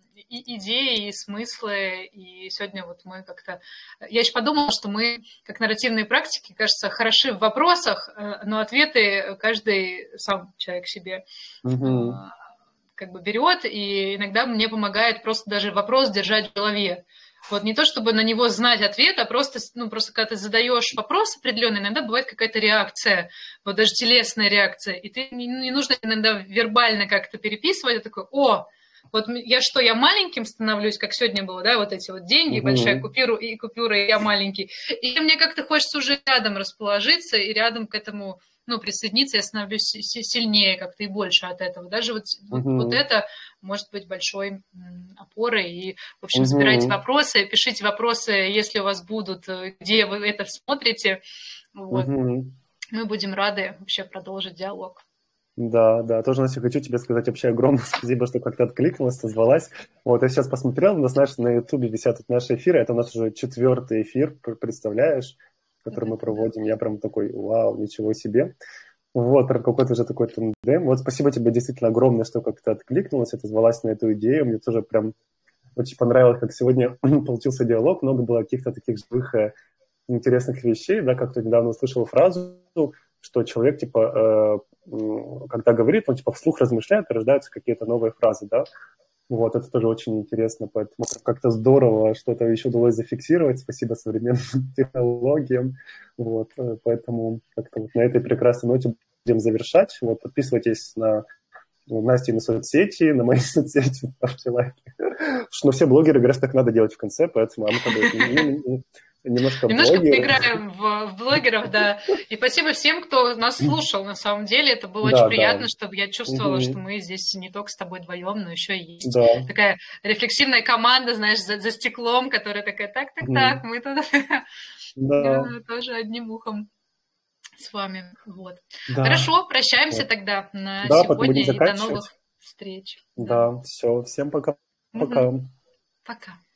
и, идеи, и смыслы, и сегодня вот мы как-то... Я еще подумала, что мы, как нарративные практики, кажется, хороши в вопросах, но ответы каждый сам человек себе э, как бы берет, и иногда мне помогает просто даже вопрос держать в голове. Вот не то, чтобы на него знать ответ, а просто, ну, просто когда ты задаешь вопрос определенный, иногда бывает какая-то реакция, вот даже телесная реакция, и ты не, не нужно иногда вербально как-то переписывать, а такой, о, вот я что, я маленьким становлюсь, как сегодня было, да, вот эти вот деньги, угу. большая купюра и купюра, и я маленький, и мне как-то хочется уже рядом расположиться и рядом к этому, ну, присоединиться, я становлюсь сильнее как-то и больше от этого. Даже вот, угу. вот, вот это может быть большой опорой. И, в общем, угу. собирайте вопросы, пишите вопросы, если у вас будут, где вы это смотрите. Вот. Угу. Мы будем рады вообще продолжить диалог. Да, да, тоже, Настя, хочу тебе сказать вообще огромное спасибо, что как-то откликнулась, созвалась. Вот, я сейчас посмотрел, у нас, знаешь, на Ютубе висят наши эфиры, это у нас уже четвертый эфир, представляешь, который мы проводим. Я прям такой, вау, ничего себе. Вот, прям какой-то уже такой тандем. Вот, спасибо тебе действительно огромное, что как-то откликнулась, отозвалась на эту идею. Мне тоже прям очень понравилось, как сегодня получился диалог. Много было каких-то таких живых, интересных вещей, да, как-то недавно услышал фразу, что человек, типа, э, когда говорит, он, типа, вслух размышляет, и рождаются какие-то новые фразы, да. Вот, это тоже очень интересно, поэтому как-то здорово что-то еще удалось зафиксировать, спасибо современным технологиям, вот, поэтому как-то вот на этой прекрасной ноте будем завершать, вот, подписывайтесь на Настю на соцсети, на мои соцсети, ставьте лайки, потому что все блогеры говорят, что так надо делать в конце, поэтому а мы как немножко Немножко поиграем в, в блогеров, да. И спасибо всем, кто нас слушал, на самом деле. Это было да, очень приятно, да. чтобы я чувствовала, угу. что мы здесь не только с тобой вдвоем, но еще и есть да. такая рефлексивная команда, знаешь, за, за стеклом, которая такая, так-так-так, угу. мы тут да. тоже одним ухом с вами. Вот. Да. Хорошо, прощаемся вот. тогда на да, сегодня и до новых встреч. Да, да. все, всем пока. Угу. Пока. Пока.